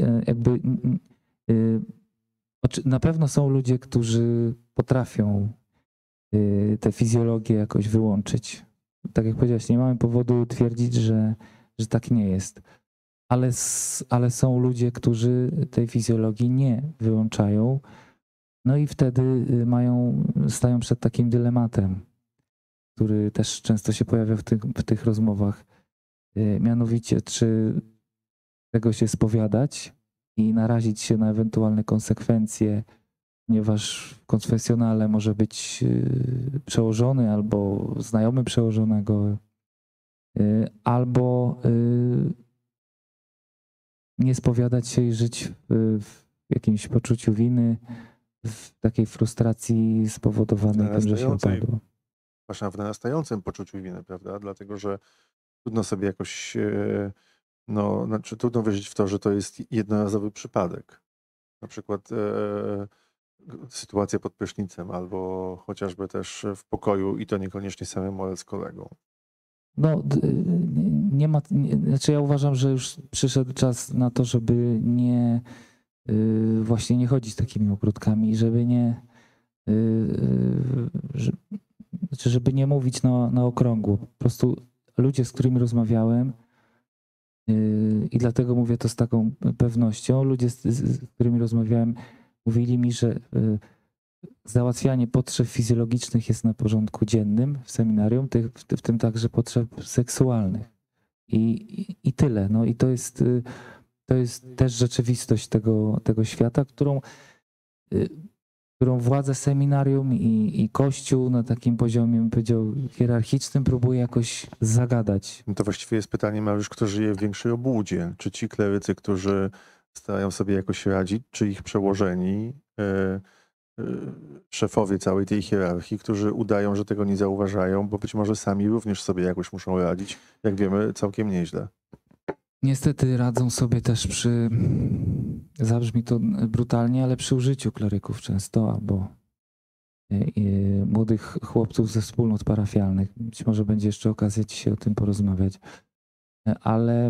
na pewno są ludzie, którzy potrafią tę fizjologię jakoś wyłączyć. Tak jak powiedziałeś, nie mamy powodu twierdzić, że tak nie jest. Ale są ludzie, którzy tej fizjologii nie wyłączają. No i wtedy stają przed takim dylematem, który też często się pojawia w tych rozmowach. Mianowicie, czy tego się spowiadać i narazić się na ewentualne konsekwencje, ponieważ w konfesjonale może być przełożony albo znajomy przełożonego, albo nie spowiadać się i żyć w jakimś poczuciu winy, w takiej frustracji spowodowanej tym, że się upadło. Właśnie w narastającym poczuciu winy, prawda? Dlatego, że trudno sobie jakoś, no, znaczy trudno wierzyć w to, że to jest jednorazowy przypadek. Na przykład sytuacja pod prysznicem albo chociażby też w pokoju i to niekoniecznie samemu, ale z kolegą. No, nie ma, znaczy ja uważam, że już przyszedł czas na to, żeby właśnie nie chodzić takimi ogródkami, żeby żeby nie mówić na okrągło. Po prostu ludzie, z którymi rozmawiałem, i dlatego mówię to z taką pewnością, ludzie, z którymi rozmawiałem, mówili mi, że załatwianie potrzeb fizjologicznych jest na porządku dziennym w seminarium, w tym także potrzeb seksualnych. I tyle. No i to jest też rzeczywistość tego świata, którą władze seminarium i Kościół na takim poziomie, bym powiedział, hierarchicznym próbuje jakoś zagadać. No to właściwie jest pytanie, Mariusz, kto żyje w większej obłudzie? Czy ci klerycy, którzy starają sobie jakoś radzić, czy ich przełożeni, szefowie całej tej hierarchii, którzy udają, że tego nie zauważają, bo być może sami również sobie jakoś muszą radzić, jak wiemy, całkiem nieźle. Niestety radzą sobie też zabrzmi to brutalnie, ale przy użyciu kleryków często, albo młodych chłopców ze wspólnot parafialnych. Być może będzie jeszcze okazja dzisiaj o tym porozmawiać. Ale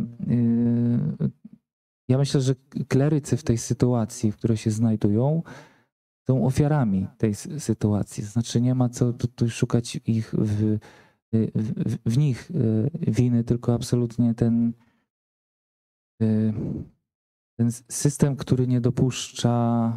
ja myślę, że klerycy w tej sytuacji, w której się znajdują, są ofiarami tej sytuacji. Znaczy nie ma co tu szukać ich w nich winy, tylko absolutnie ten system, który nie dopuszcza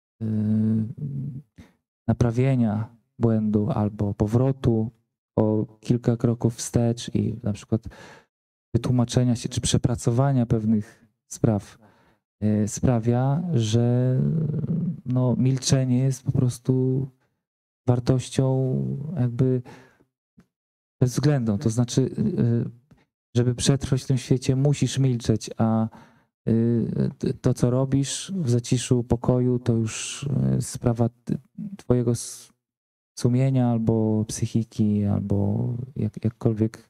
naprawienia błędu albo powrotu o kilka kroków wstecz i na przykład wytłumaczenia się czy przepracowania pewnych spraw sprawia, że no, milczenie jest po prostu wartością jakby bezwzględną. To znaczy, żeby przetrwać w tym świecie, musisz milczeć, a to, co robisz w zaciszu pokoju, to już sprawa twojego sumienia albo psychiki, albo jakkolwiek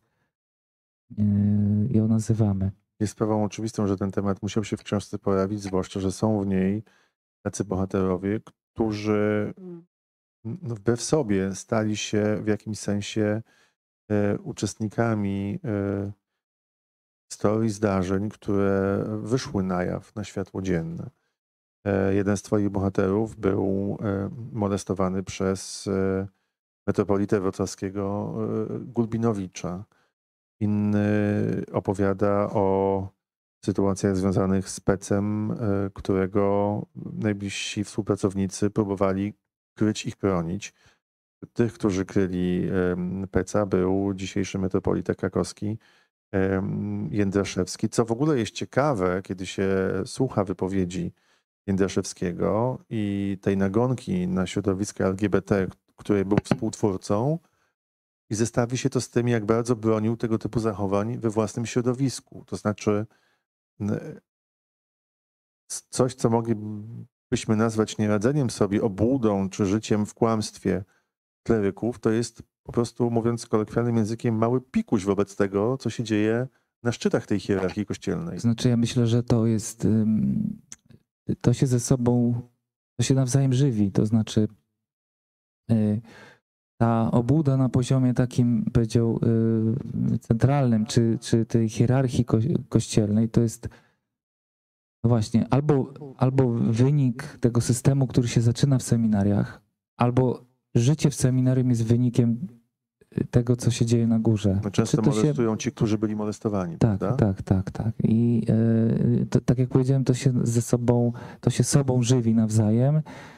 ją nazywamy. Jest sprawą oczywistą, że ten temat musiał się w książce pojawić, zwłaszcza, że są w niej tacy bohaterowie, którzy wbrew sobie stali się w jakimś sensie uczestnikami historii zdarzeń, które wyszły na jaw, na światło dzienne. Jeden z twoich bohaterów był molestowany przez metropolitę wrocławskiego Gulbinowicza. Inny opowiada o sytuacjach związanych z Pecem, którego najbliżsi współpracownicy próbowali kryć i chronić. Tych, którzy kryli Peca, był dzisiejszy metropolita krakowski Jędraszewski. Co w ogóle jest ciekawe, kiedy się słucha wypowiedzi Jędraszewskiego i tej nagonki na środowisko LGBT, której był współtwórcą, i zestawi się to z tym, jak bardzo bronił tego typu zachowań we własnym środowisku. To znaczy coś, co moglibyśmy nazwać nieradzeniem sobie, obłudą czy życiem w kłamstwie kleryków, to jest po prostu, mówiąc kolokwialnym językiem, mały pikuś wobec tego, co się dzieje na szczytach tej hierarchii kościelnej. Znaczy ja myślę, że to się ze sobą, to się nawzajem żywi. To znaczy ta obłuda na poziomie takim, powiedział, centralnym, czy tej hierarchii kościelnej, to jest No właśnie, albo wynik tego systemu, który się zaczyna w seminariach, albo życie w seminarium jest wynikiem tego, co się dzieje na górze. No często Czy to się... molestują ci, którzy byli molestowani, Tak, prawda? tak. I tak jak powiedziałem, to się sobą żywi nawzajem.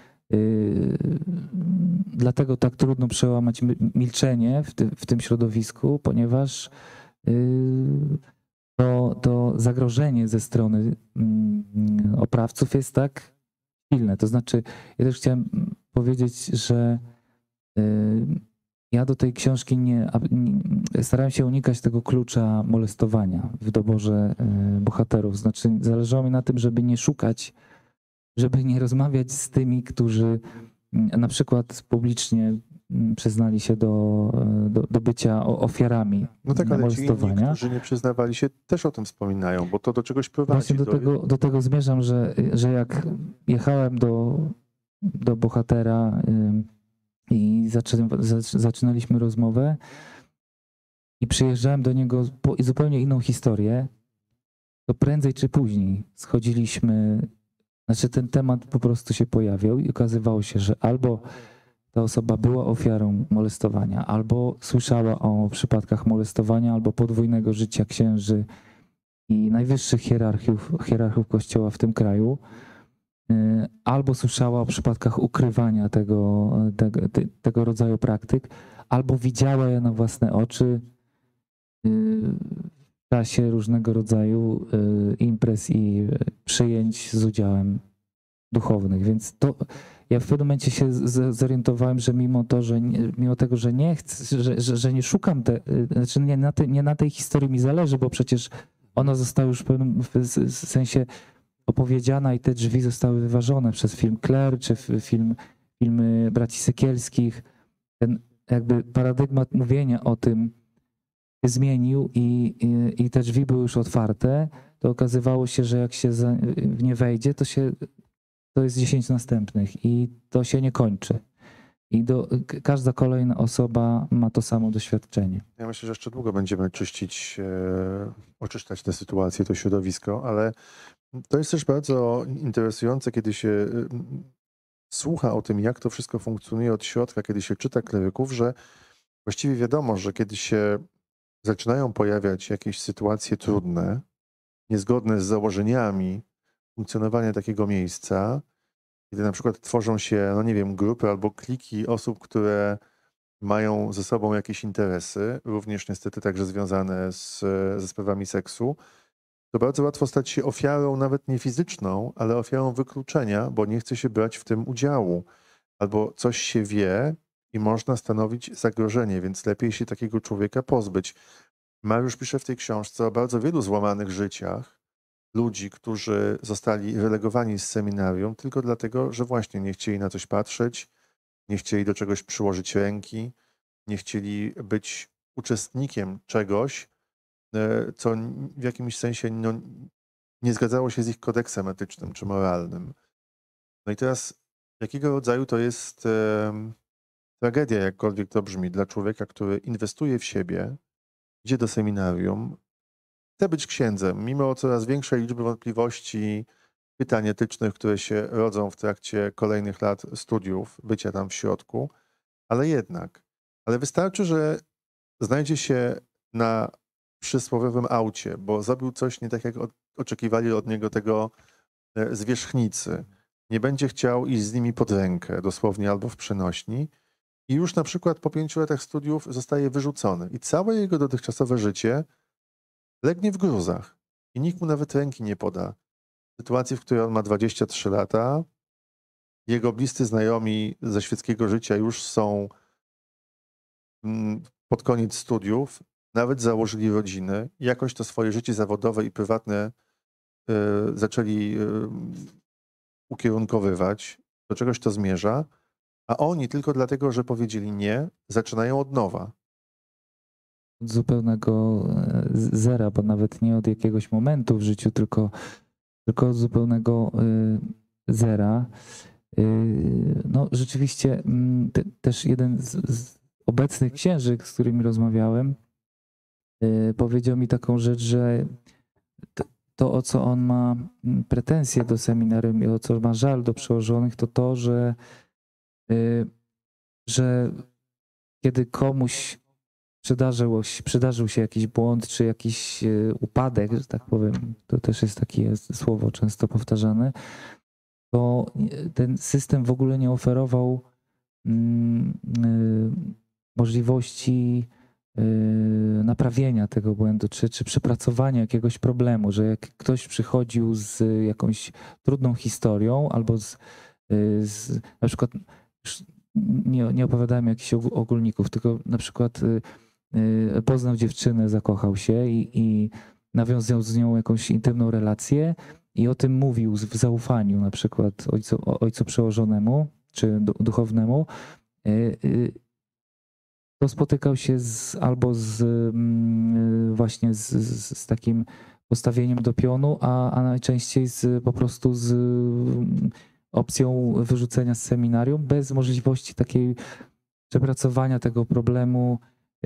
Dlatego tak trudno przełamać milczenie w tym środowisku, ponieważ to zagrożenie ze strony oprawców jest tak silne. To znaczy, ja też chciałem powiedzieć, że ja do tej książki starałem się unikać tego klucza molestowania w doborze bohaterów. Znaczy, zależało mi na tym, żeby nie szukać, żeby nie rozmawiać z tymi, którzy na przykład publicznie przyznali się do bycia ofiarami No tak, ale ci inni, molestowania. którzy nie przyznawali się, też o tym wspominają, bo to do czegoś prowadzi. Właśnie do tego zmierzam, że jak jechałem do bohatera i zaczynaliśmy rozmowę i przyjeżdżałem do niego po zupełnie inną historię, to prędzej czy później ten temat po prostu się pojawiał i okazywało się, że albo ta osoba była ofiarą molestowania, albo słyszała o przypadkach molestowania, albo podwójnego życia księży i najwyższych hierarchów Kościoła w tym kraju, albo słyszała o przypadkach ukrywania tego rodzaju praktyk, albo widziała je na własne oczy w czasie różnego rodzaju imprez i przyjęć z udziałem duchownych. Więc ja w pewnym momencie się zorientowałem, że mimo tego, że nie chcę, że nie szukam, znaczy nie na tej historii mi zależy, bo przecież ona została już w pewnym sensie opowiedziana i te drzwi zostały wyważone przez film Claire czy filmy braci Sekielskich. Ten jakby paradygmat mówienia o tym się zmienił i te drzwi były już otwarte, to okazywało się, że jak się w nie wejdzie, to jest 10 następnych i to się nie kończy. I każda kolejna osoba ma to samo doświadczenie. Ja myślę, że jeszcze długo będziemy oczyszczać tę sytuację, to środowisko, ale to jest też bardzo interesujące, kiedy się słucha o tym, jak to wszystko funkcjonuje od środka, kiedy się czyta kleryków, że właściwie wiadomo, że kiedy się zaczynają pojawiać jakieś sytuacje trudne, niezgodne z założeniami funkcjonowania takiego miejsca, kiedy na przykład tworzą się, no nie wiem, grupy albo kliki osób, które mają ze sobą jakieś interesy, również niestety także związane ze sprawami seksu, to bardzo łatwo stać się ofiarą nawet nie fizyczną, ale ofiarą wykluczenia, bo nie chce się brać w tym udziału. Albo coś się wie i można stanowić zagrożenie, więc lepiej się takiego człowieka pozbyć. Mariusz pisze w tej książce o bardzo wielu złamanych życiach ludzi, którzy zostali relegowani z seminarium tylko dlatego, że właśnie nie chcieli na coś patrzeć, nie chcieli do czegoś przyłożyć ręki, nie chcieli być uczestnikiem czegoś, co w jakimś sensie nie zgadzało się z ich kodeksem etycznym czy moralnym. No i teraz jakiego rodzaju to jest tragedia, jakkolwiek to brzmi, dla człowieka, który inwestuje w siebie, idzie do seminarium, chce być księdzem, mimo coraz większej liczby wątpliwości, pytań etycznych, które się rodzą w trakcie kolejnych lat studiów, bycia tam w środku, ale wystarczy, że znajdzie się na przysłowiowym aucie, bo zrobił coś nie tak, jak oczekiwali od niego tego zwierzchnicy. Nie będzie chciał iść z nimi pod rękę, dosłownie albo w przenośni, i już na przykład po 5 latach studiów zostaje wyrzucony. I całe jego dotychczasowe życie legnie w gruzach. I nikt mu nawet ręki nie poda. W sytuacji, w której on ma 23 lata, jego bliscy znajomi ze świeckiego życia już są pod koniec studiów, nawet założyli rodziny, jakoś to swoje życie zawodowe i prywatne zaczęli ukierunkowywać, do czegoś to zmierza, a oni tylko dlatego, że powiedzieli nie, zaczynają od nowa. Od zupełnego zera, bo nawet nie od jakiegoś momentu w życiu, tylko od zupełnego zera. No rzeczywiście też jeden z obecnych księży, z którymi rozmawiałem, powiedział mi taką rzecz, że to, o co on ma pretensje do seminarium i o co ma żal do przełożonych, to to, że kiedy komuś przydarzył się jakiś błąd czy jakiś upadek, że tak powiem, to też jest takie słowo często powtarzane, to ten system w ogóle nie oferował możliwości naprawienia tego błędu, czy przepracowania jakiegoś problemu, że jak ktoś przychodził z jakąś trudną historią albo na przykład nie opowiadałem jakichś ogólników, tylko na przykład poznał dziewczynę, zakochał się i nawiązał z nią jakąś intymną relację i o tym mówił w zaufaniu na przykład ojcu przełożonemu czy duchownemu, to spotykał się właśnie z takim postawieniem do pionu, a najczęściej po prostu z opcją wyrzucenia z seminarium, bez możliwości takiej przepracowania tego problemu,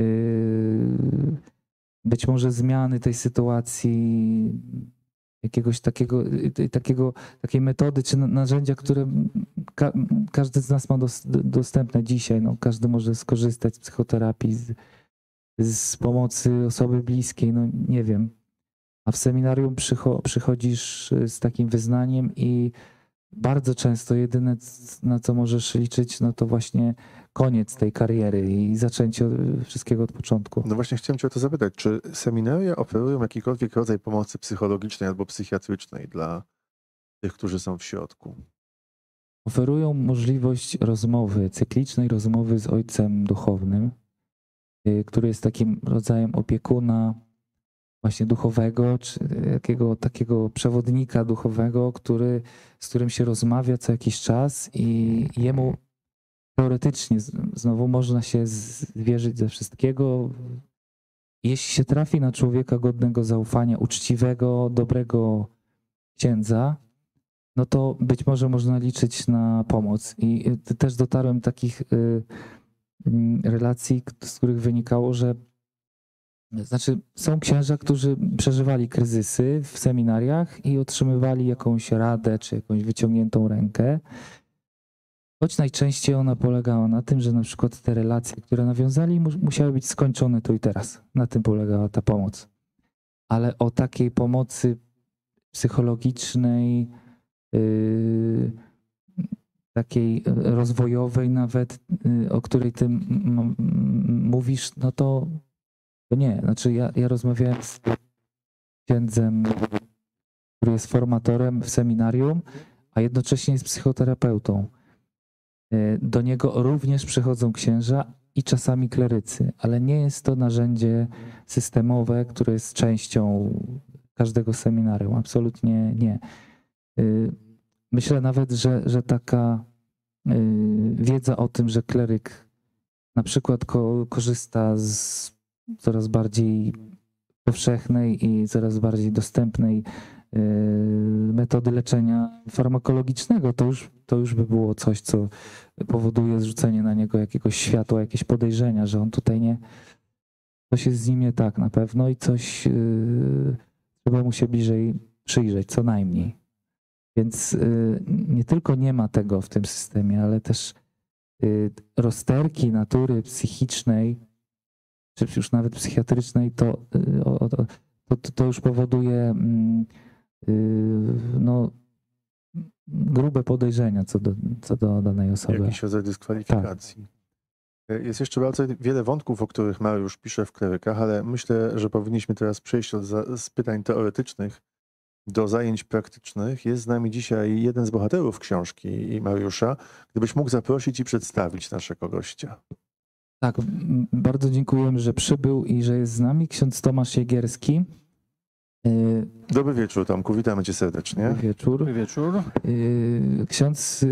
być może zmiany tej sytuacji, jakiegoś takiej metody czy narzędzia, które każdy z nas ma dostępne dzisiaj. No, każdy może skorzystać z psychoterapii, z pomocy osoby bliskiej, no nie wiem. A w seminarium przychodzisz z takim wyznaniem i bardzo często jedyne, na co możesz liczyć, no to właśnie koniec tej kariery i zaczęcie wszystkiego od początku. No właśnie chciałem cię o to zapytać, czy seminaria oferują jakikolwiek rodzaj pomocy psychologicznej albo psychiatrycznej dla tych, którzy są w środku? Oferują możliwość rozmowy, cyklicznej rozmowy z ojcem duchownym, który jest takim rodzajem opiekuna właśnie duchowego, czy takiego przewodnika duchowego, z którym się rozmawia co jakiś czas i jemu teoretycznie znowu można się zwierzyć ze wszystkiego. Jeśli się trafi na człowieka godnego zaufania, uczciwego, dobrego księdza, no to być może można liczyć na pomoc. I też dotarłem do takich relacji, z których wynikało, że są księża, którzy przeżywali kryzysy w seminariach i otrzymywali jakąś radę czy jakąś wyciągniętą rękę. Choć najczęściej ona polegała na tym, że na przykład te relacje, które nawiązali, musiały być skończone tu i teraz. Na tym polegała ta pomoc. Ale o takiej pomocy psychologicznej, takiej rozwojowej nawet, o której ty mówisz, no to nie. Znaczy ja rozmawiałem z księdzem, który jest formatorem w seminarium, a jednocześnie jest psychoterapeutą. Do niego również przychodzą księża i czasami klerycy, ale nie jest to narzędzie systemowe, które jest częścią każdego seminarium. Absolutnie nie. Myślę nawet, że taka wiedza o tym, że kleryk na przykład korzysta z coraz bardziej powszechnej i coraz bardziej dostępnej metody leczenia farmakologicznego, to już by było coś, co powoduje zrzucenie na niego jakiegoś światła, jakieś podejrzenia, że on tutaj coś jest z nim nie tak na pewno i coś trzeba mu się bliżej przyjrzeć, co najmniej. Więc nie tylko nie ma tego w tym systemie, ale też rozterki natury psychicznej, czy już nawet psychiatrycznej, to już powoduje no, grube podejrzenia co do danej osoby. Jakiś rodzaj dyskwalifikacji. Tak. Jest jeszcze bardzo wiele wątków, o których Mariusz pisze w Klerykach, ale myślę, że powinniśmy teraz przejść z pytań teoretycznych do zajęć praktycznych. Jest z nami dzisiaj jeden z bohaterów książki i Mariusza. Gdybyś mógł zaprosić i przedstawić naszego gościa. Tak, bardzo dziękujemy, że przybył i że jest z nami ksiądz Tomasz Jegierski. Dobry wieczór, Tomku, witamy cię serdecznie. Dobry wieczór. Dobry wieczór. Ksiądz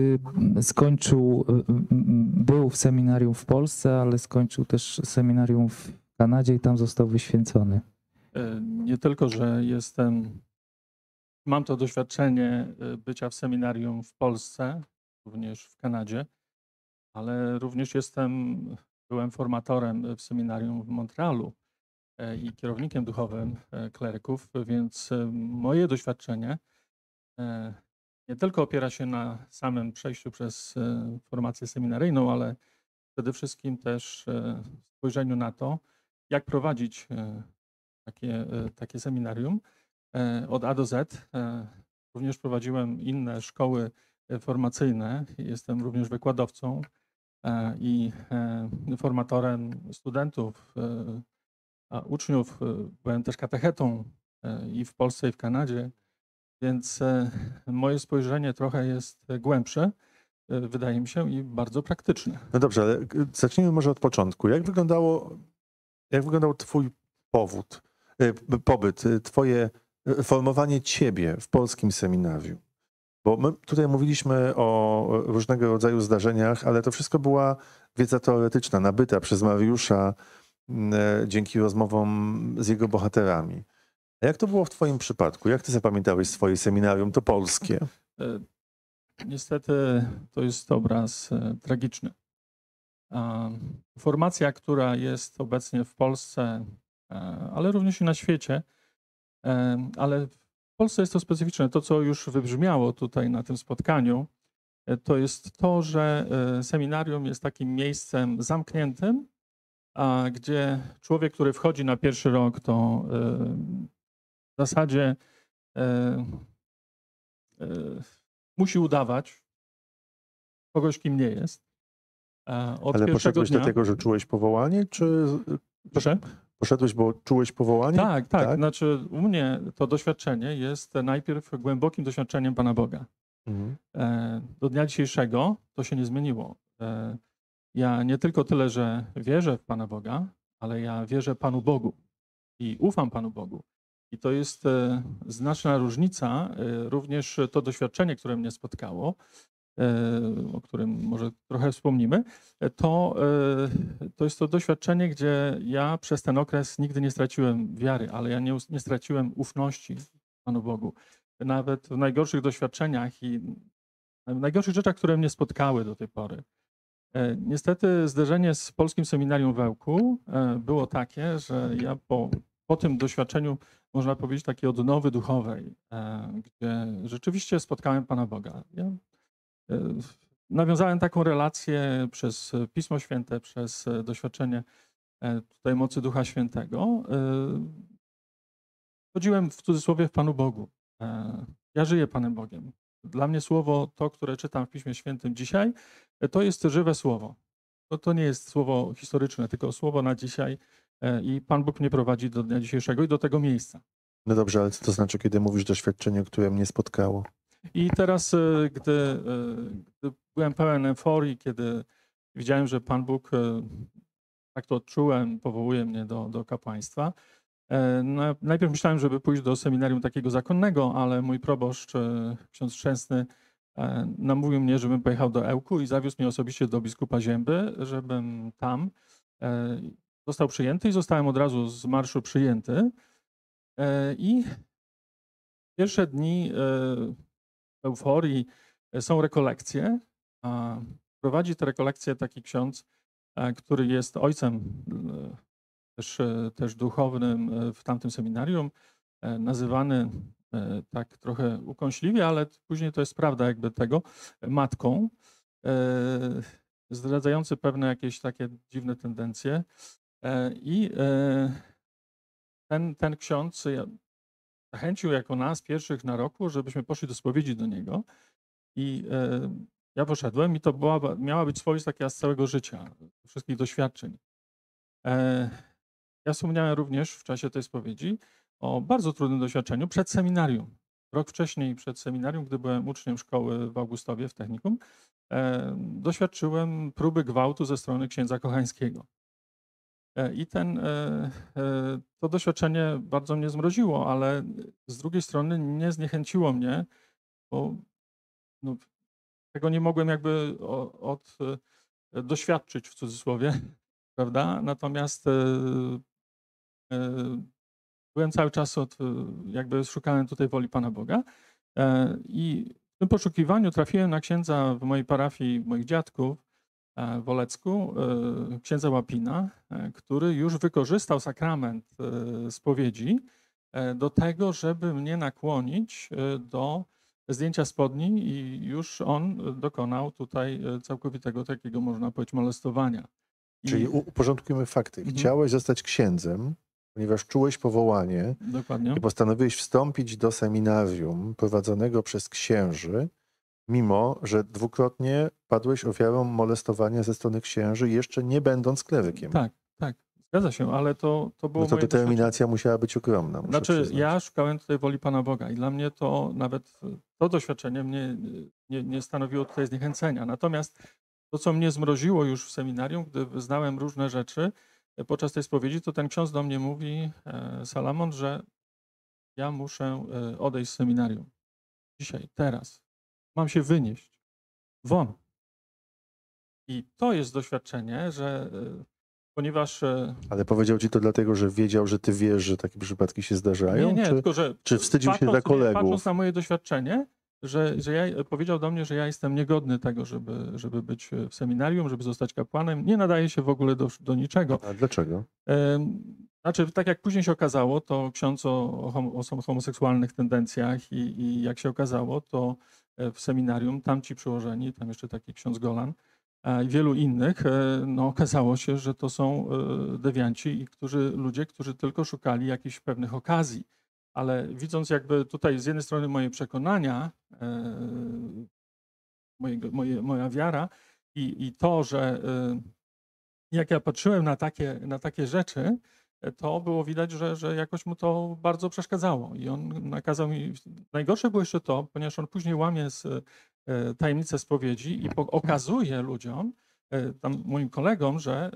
był w seminarium w Polsce, ale skończył też seminarium w Kanadzie i tam został wyświęcony. Nie tylko, że mam to doświadczenie bycia w seminarium w Polsce, również w Kanadzie, ale również byłem formatorem w seminarium w Montrealu. i kierownikiem duchowym kleryków, więc moje doświadczenie nie tylko opiera się na samym przejściu przez formację seminaryjną, ale przede wszystkim też spojrzeniu na to, jak prowadzić takie seminarium od A do Z. Również prowadziłem inne szkoły formacyjne. Jestem również wykładowcą i formatorem studentów, uczniów. Byłem też katechetą i w Polsce, i w Kanadzie, więc moje spojrzenie trochę jest głębsze, wydaje mi się, i bardzo praktyczne. No dobrze, ale zacznijmy może od początku. Jak wyglądał twój pobyt, twoje formowanie ciebie w polskim seminarium? Bo my tutaj mówiliśmy o różnego rodzaju zdarzeniach, ale to wszystko była wiedza teoretyczna, nabyta przez Mariusza dzięki rozmowom z jego bohaterami. A jak to było w twoim przypadku? Jak ty zapamiętałeś swoje seminarium to polskie? Niestety to jest obraz tragiczny. Formacja, która jest obecnie w Polsce, ale również i na świecie, ale w Polsce jest to specyficzne. To, co już wybrzmiało tutaj na tym spotkaniu, to jest to, że seminarium jest takim miejscem zamkniętym, gdzie człowiek, który wchodzi na pierwszy rok, to w zasadzie musi udawać kogoś, kim nie jest. Od Ale pierwszego poszedłeś dnia. dlatego, że czułeś powołanie, czy Proszę? poszedłeś, bo czułeś powołanie? Tak, tak. Tak? Znaczy u mnie to doświadczenie jest najpierw głębokim doświadczeniem Pana Boga. Mhm. Do dnia dzisiejszego to się nie zmieniło. Ja nie tylko tyle, że wierzę w Pana Boga, ale ja wierzę Panu Bogu i ufam Panu Bogu. I to jest znaczna różnica. Również to doświadczenie, które mnie spotkało, o którym może trochę wspomnimy, to jest to doświadczenie, gdzie ja przez ten okres nigdy nie straciłem wiary, ale ja nie straciłem ufności Panu Bogu. Nawet w najgorszych doświadczeniach i w najgorszych rzeczach, które mnie spotkały do tej pory. Niestety zderzenie z polskim seminarium w Ełku było takie, że ja po tym doświadczeniu, można powiedzieć, takiej odnowy duchowej, gdzie rzeczywiście spotkałem Pana Boga. Ja nawiązałem taką relację przez Pismo Święte, przez doświadczenie tutaj mocy Ducha Świętego. Chodziłem w cudzysłowie w Panu Bogu. Ja żyję Panem Bogiem. Dla mnie słowo, to, które czytam w Piśmie Świętym dzisiaj, to jest żywe słowo. To nie jest słowo historyczne, tylko słowo na dzisiaj i Pan Bóg mnie prowadzi do dnia dzisiejszego i do tego miejsca. No dobrze, ale co to znaczy, kiedy mówisz doświadczenie, które mnie spotkało? I teraz, gdy byłem pełen euforii, kiedy widziałem, że Pan Bóg, tak to odczułem, powołuje mnie do kapłaństwa, najpierw myślałem, żeby pójść do seminarium takiego zakonnego, ale mój proboszcz, ksiądz Szczęsny, namówił mnie, żebym pojechał do Ełku i zawiózł mnie osobiście do biskupa Zięby, żebym tam został przyjęty i zostałem od razu z marszu przyjęty. I pierwsze dni euforii są rekolekcje. Prowadzi te rekolekcje taki ksiądz, który jest ojcem też duchownym w tamtym seminarium, nazywany tak trochę ukąśliwie, ale później to jest prawda jakby tego, matką, zdradzający pewne jakieś takie dziwne tendencje. I ten ksiądz zachęcił jako nas pierwszych na roku, żebyśmy poszli do spowiedzi do niego. I ja poszedłem i to miała być spowiedź taka z całego życia, wszystkich doświadczeń. Ja wspomniałem również w czasie tej spowiedzi o bardzo trudnym doświadczeniu przed seminarium. Rok wcześniej przed seminarium, gdy byłem uczniem szkoły w Augustowie w technikum, doświadczyłem próby gwałtu ze strony księdza Kochańskiego. I to doświadczenie bardzo mnie zmroziło, ale z drugiej strony nie zniechęciło mnie, bo no, tego nie mogłem jakby doświadczyć w cudzysłowie, prawda? Natomiast byłem cały czas jakby szukałem tutaj woli Pana Boga i w tym poszukiwaniu trafiłem na księdza w mojej parafii, moich dziadków, w Olecku księdza Łapina, który już wykorzystał sakrament spowiedzi do tego, żeby mnie nakłonić do zdjęcia spodni i już on dokonał tutaj całkowitego takiego, można powiedzieć, molestowania. Czyli uporządkujmy fakty. Mhm. Chciałeś zostać księdzem, ponieważ czułeś powołanie Dokładnie. i postanowiłeś wstąpić do seminarium prowadzonego przez księży, mimo że dwukrotnie padłeś ofiarą molestowania ze strony księży, jeszcze nie będąc klerykiem. Tak, tak, zgadza się, ale to było No to moje determinacja musiała być ogromna, muszę Znaczy, przyznać. ja szukałem tutaj woli Pana Boga i dla mnie to nawet to doświadczenie mnie nie stanowiło tutaj zniechęcenia. Natomiast to, co mnie zmroziło już w seminarium, gdy wyznałem różne rzeczy podczas tej spowiedzi, to ten ksiądz do mnie mówi, Salamon, że ja muszę odejść z seminarium. Dzisiaj, teraz. Mam się wynieść. Won. I to jest doświadczenie, że ponieważ Ale powiedział ci to dlatego, że wiedział, że ty wiesz, że takie przypadki się zdarzają? nie, czy, tylko że czy wstydził się za patrząc kolegów? na moje doświadczenie, że powiedział do mnie, że ja jestem niegodny tego, żeby być w seminarium, żeby zostać kapłanem. Nie nadaje się w ogóle do niczego. A dlaczego? Znaczy, tak jak później się okazało, to ksiądz o homoseksualnych tendencjach i jak się okazało, to w seminarium tamci przyłożeni, tam jeszcze taki ksiądz Golan i wielu innych, no okazało się, że to są dewianci i ludzie, którzy tylko szukali jakichś pewnych okazji. Ale widząc jakby tutaj z jednej strony moje przekonania, moja wiara i to, że jak ja patrzyłem na takie rzeczy, to było widać, że jakoś mu to bardzo przeszkadzało. I on nakazał mi. Najgorsze było jeszcze to, ponieważ on później łamie tajemnicę spowiedzi i okazuje ludziom, tam moim kolegom, że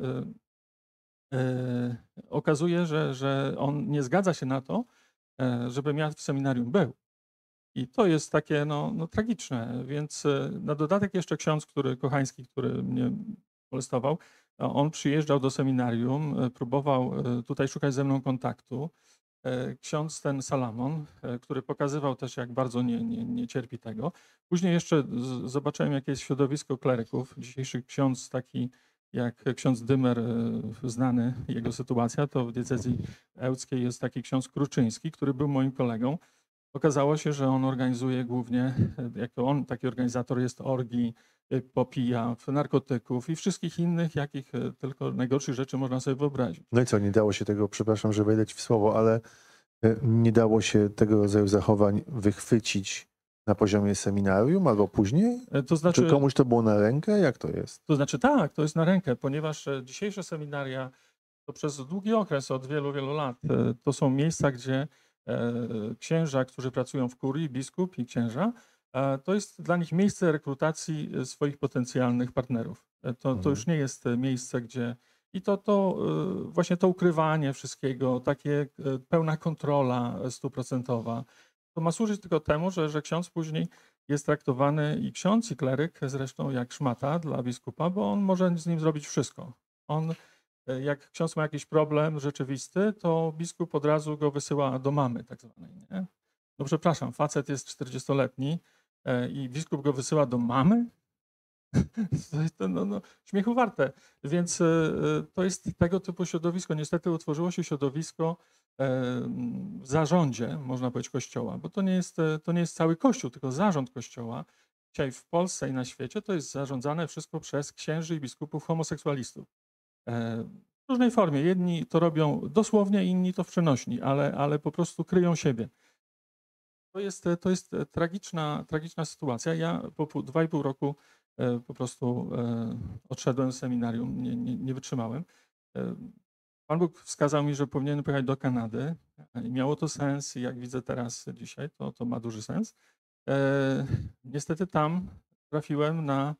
okazuje, że on nie zgadza się na to, żebym ja w seminarium był. I to jest takie no tragiczne. Więc na dodatek jeszcze ksiądz, Kochański, który mnie molestował, on przyjeżdżał do seminarium, próbował tutaj szukać ze mną kontaktu. Ksiądz ten Salamon, który pokazywał też, jak bardzo nie cierpi tego. Później jeszcze zobaczyłem, jakie jest środowisko kleryków. Dzisiejszy ksiądz taki jak ksiądz Dymer, znany jego sytuacja, to w diecezji ełckiej jest taki ksiądz Kruczyński, który był moim kolegą. Okazało się, że on organizuje głównie, jako on, taki organizator jest orgii, popijaw, narkotyków i wszystkich innych, jakich tylko najgorszych rzeczy można sobie wyobrazić. No i co, nie dało się tego, przepraszam, że wejdę ci w słowo, ale nie dało się tego rodzaju zachowań wychwycić na poziomie seminarium albo później? To znaczy, Czy komuś to było na rękę? Jak to jest? to znaczy tak, to jest na rękę, ponieważ dzisiejsze seminaria to przez długi okres, od wielu, wielu lat, to są miejsca, gdzie księża, którzy pracują w kurii, biskup i księża, to jest dla nich miejsce rekrutacji swoich potencjalnych partnerów. To już nie jest miejsce, gdzie. I to właśnie to ukrywanie wszystkiego, takie pełna kontrola stuprocentowa, to ma służyć tylko temu, że ksiądz później jest traktowany i ksiądz, i kleryk zresztą jak szmata dla biskupa, bo on może z nim zrobić wszystko. Jak ksiądz ma jakiś problem rzeczywisty, to biskup od razu go wysyła do mamy tak zwanej. Nie? No przepraszam, facet jest 40-letni i biskup go wysyła do mamy? To jest śmiechu warte. Więc to jest tego typu środowisko. Niestety utworzyło się środowisko w zarządzie, można powiedzieć, Kościoła, bo to nie jest cały Kościół, tylko zarząd Kościoła. Dzisiaj w Polsce i na świecie to jest zarządzane wszystko przez księży i biskupów homoseksualistów. W różnej formie. Jedni to robią dosłownie, inni to w przenośni, ale po prostu kryją siebie. To jest tragiczna sytuacja. Ja po 2,5 roku po prostu odszedłem z seminarium, nie wytrzymałem. Pan Bóg wskazał mi, że powinienem pojechać do Kanady. I miało to sens i jak widzę teraz dzisiaj, to ma duży sens. Niestety tam trafiłem na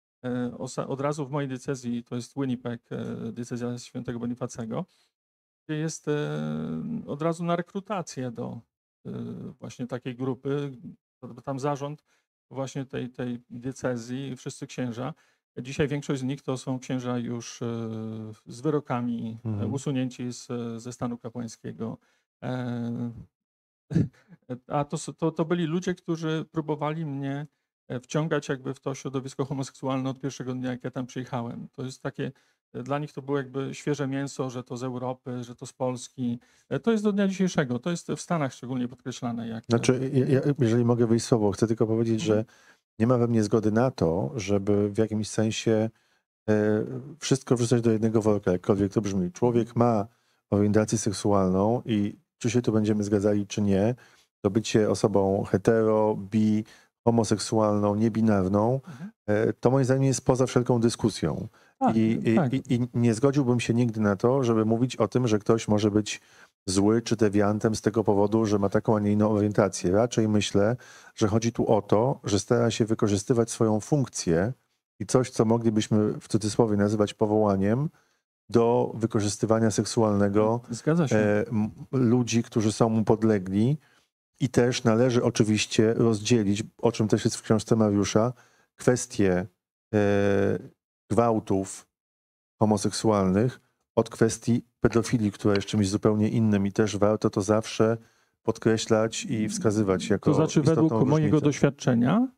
od razu w mojej diecezji, to jest Winnipeg, diecezja świętego Bonifacego, gdzie jest od razu na rekrutację do właśnie takiej grupy, tam zarząd właśnie tej diecezji, wszyscy księża. Dzisiaj większość z nich to są księża już z wyrokami, usunięci ze stanu kapłańskiego. A to byli ludzie, którzy próbowali mnie wciągać jakby w to środowisko homoseksualne od pierwszego dnia, jak ja tam przyjechałem. To jest takie, dla nich to było jakby świeże mięso, że to z Europy, że to z Polski. To jest do dnia dzisiejszego. To jest w Stanach szczególnie podkreślane. Jak, Znaczy, jeżeli mogę wyjść słowo, chcę tylko powiedzieć, że nie ma we mnie zgody na to, żeby w jakimś sensie wszystko wrzucać do jednego worka, jakkolwiek to brzmi. Człowiek ma orientację seksualną i czy się tu będziemy zgadzali, czy nie, to bycie osobą hetero, bi, homoseksualną, niebinarną, to moim zdaniem jest poza wszelką dyskusją. Tak, tak. I nie zgodziłbym się nigdy na to, żeby mówić o tym, że ktoś może być zły czy dewiantem z tego powodu, że ma taką, a nie inną orientację. Raczej myślę, że chodzi tu o to, że stara się wykorzystywać swoją funkcję i coś, co moglibyśmy w cudzysłowie nazywać powołaniem, do wykorzystywania seksualnego Zgadza się. ludzi, którzy są mu podlegli. I też należy oczywiście rozdzielić, o czym też jest w książce Mariusza, kwestie gwałtów homoseksualnych od kwestii pedofilii, która jest czymś zupełnie innym i też warto to zawsze podkreślać i wskazywać jako To znaczy, według istotną mojego różnicę. doświadczenia,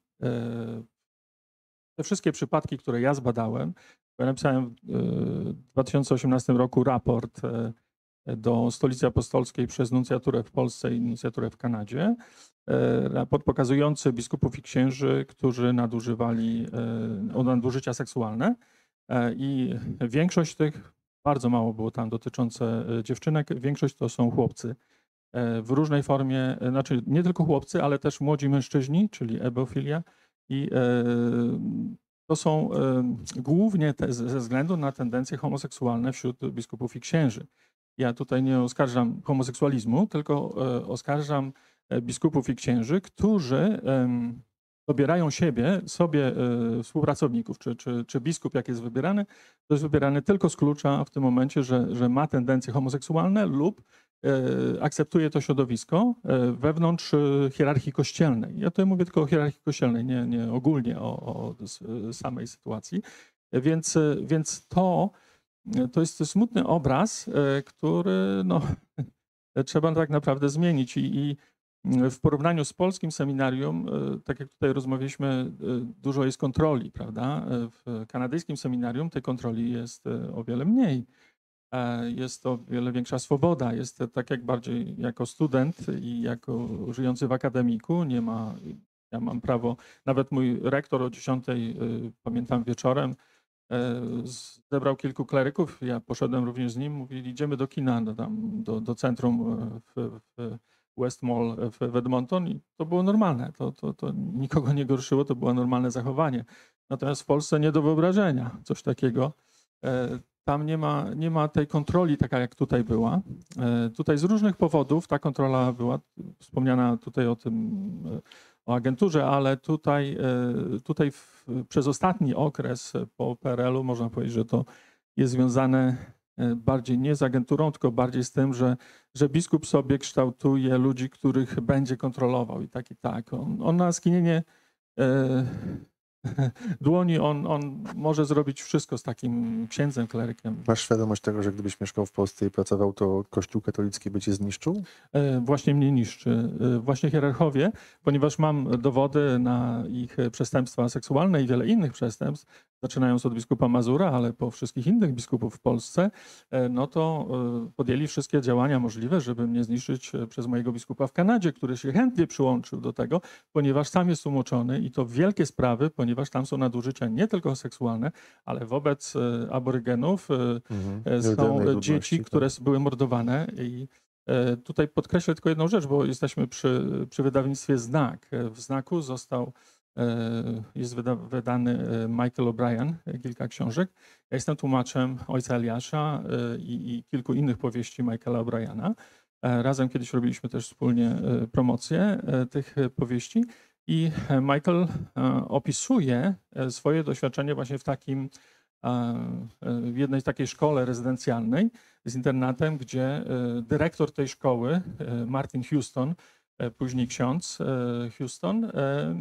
te wszystkie przypadki, które ja zbadałem, bo ja napisałem w 2018 roku raport do Stolicy Apostolskiej przez nuncjaturę w Polsce i nuncjaturę w Kanadzie. Raport pokazujący biskupów i księży, którzy nadużywali nadużycia seksualne. I większość tych, bardzo mało było tam dotyczące dziewczynek, większość to są chłopcy. W różnej formie, znaczy nie tylko chłopcy, ale też młodzi mężczyźni, czyli ebofilia. I to są głównie ze względu na tendencje homoseksualne wśród biskupów i księży. Ja tutaj nie oskarżam homoseksualizmu, tylko oskarżam biskupów i księży, którzy dobierają sobie współpracowników, czy biskup jak jest wybierany, to jest wybierany tylko z klucza w tym momencie, że ma tendencje homoseksualne lub akceptuje to środowisko wewnątrz hierarchii kościelnej. Ja tutaj mówię tylko o hierarchii kościelnej, nie ogólnie o samej sytuacji. Więc to jest smutny obraz, który no, trzeba tak naprawdę zmienić. I w porównaniu z polskim seminarium, tak jak tutaj rozmawialiśmy, dużo jest kontroli, prawda? W kanadyjskim seminarium tej kontroli jest o wiele mniej. Jest o wiele większa swoboda. Jest tak jak bardziej jako student i jako żyjący w akademiku. Nie ma, ja mam prawo, nawet mój rektor o 10, pamiętam wieczorem, zebrał kilku kleryków, ja poszedłem również z nim, mówili, idziemy do kina, do centrum w West Mall w Edmonton i to było normalne, to nikogo nie gorszyło, to było normalne zachowanie. Natomiast w Polsce nie do wyobrażenia coś takiego. Tam nie ma tej kontroli taka jak tutaj była. Tutaj z różnych powodów ta kontrola była, wspomniana tutaj o agenturze, ale tutaj przez ostatni okres po PRL-u można powiedzieć, że to jest związane bardziej nie z agenturą, tylko bardziej z tym, że biskup sobie księtuje ludzi, których będzie kontrolował i tak. On na skinienie dłoni, on może zrobić wszystko z takim księdzem, klerykiem. Masz świadomość tego, że gdybyś mieszkał w Polsce i pracował, to Kościół katolicki by cię zniszczył? Właśnie mnie niszczy. Właśnie hierarchowie, ponieważ mam dowody na ich przestępstwa seksualne i wiele innych przestępstw, zaczynając od biskupa Mazura, ale po wszystkich innych biskupów w Polsce, no to podjęli wszystkie działania możliwe, żeby mnie zniszczyć przez mojego biskupa w Kanadzie, który się chętnie przyłączył do tego, ponieważ sam jest tłumaczony i to wielkie sprawy, ponieważ tam są nadużycia nie tylko seksualne, ale wobec aborygenów są dzieci, które były mordowane. I tutaj podkreślę tylko jedną rzecz, bo jesteśmy przy wydawnictwie Znak. W Znaku jest wydany Michael O'Brien, kilka książek. Ja jestem tłumaczem Ojca Eliasza i kilku innych powieści Michaela O'Briena. Razem kiedyś robiliśmy też wspólnie promocję tych powieści i Michael opisuje swoje doświadczenie właśnie w jednej takiej szkole rezydencjalnej z internatem, gdzie dyrektor tej szkoły, Martin Houston, później ksiądz Houston,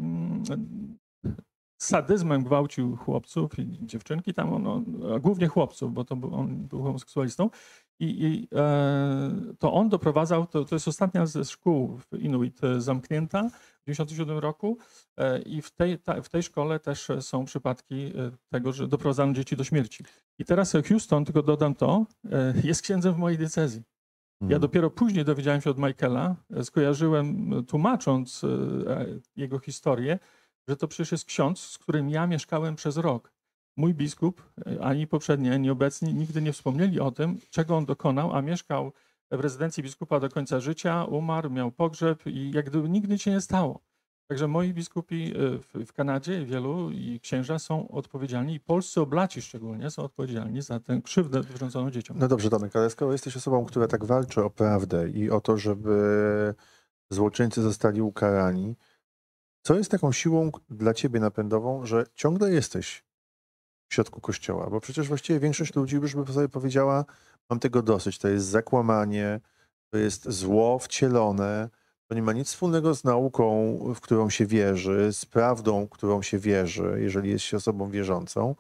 z sadyzmem gwałcił chłopców i dziewczynki tam, głównie chłopców, bo on był homoseksualistą. To on doprowadzał, to jest ostatnia ze szkół w Inuit zamknięta w 1997 roku i w tej szkole też są przypadki tego, że doprowadzano dzieci do śmierci. I teraz Houston, tylko dodam to, jest księdzem w mojej diecezji. Ja dopiero później dowiedziałem się od Michaela, skojarzyłem, tłumacząc jego historię, że to przecież jest ksiądz, z którym ja mieszkałem przez rok. Mój biskup, ani poprzedni, ani obecni, nigdy nie wspomnieli o tym, czego on dokonał, a mieszkał w rezydencji biskupa do końca życia, umarł, miał pogrzeb i jak gdyby nigdy nic się nie stało. Także moi biskupi w Kanadzie, wielu i księża są odpowiedzialni i polscy oblaci szczególnie są odpowiedzialni za tę krzywdę wyrządzoną dzieciom. No dobrze, Tomek, ale skoro jesteś osobą, która tak walczy o prawdę i o to, żeby złoczyńcy zostali ukarani, co jest taką siłą dla ciebie napędową, że ciągle jesteś w środku kościoła? Bo przecież właściwie większość ludzi już by sobie powiedziała, mam tego dosyć, to jest zakłamanie, to jest zło wcielone, to nie ma nic wspólnego z nauką, w którą się wierzy, z prawdą, w którą się wierzy, jeżeli jest się osobą wierzącą.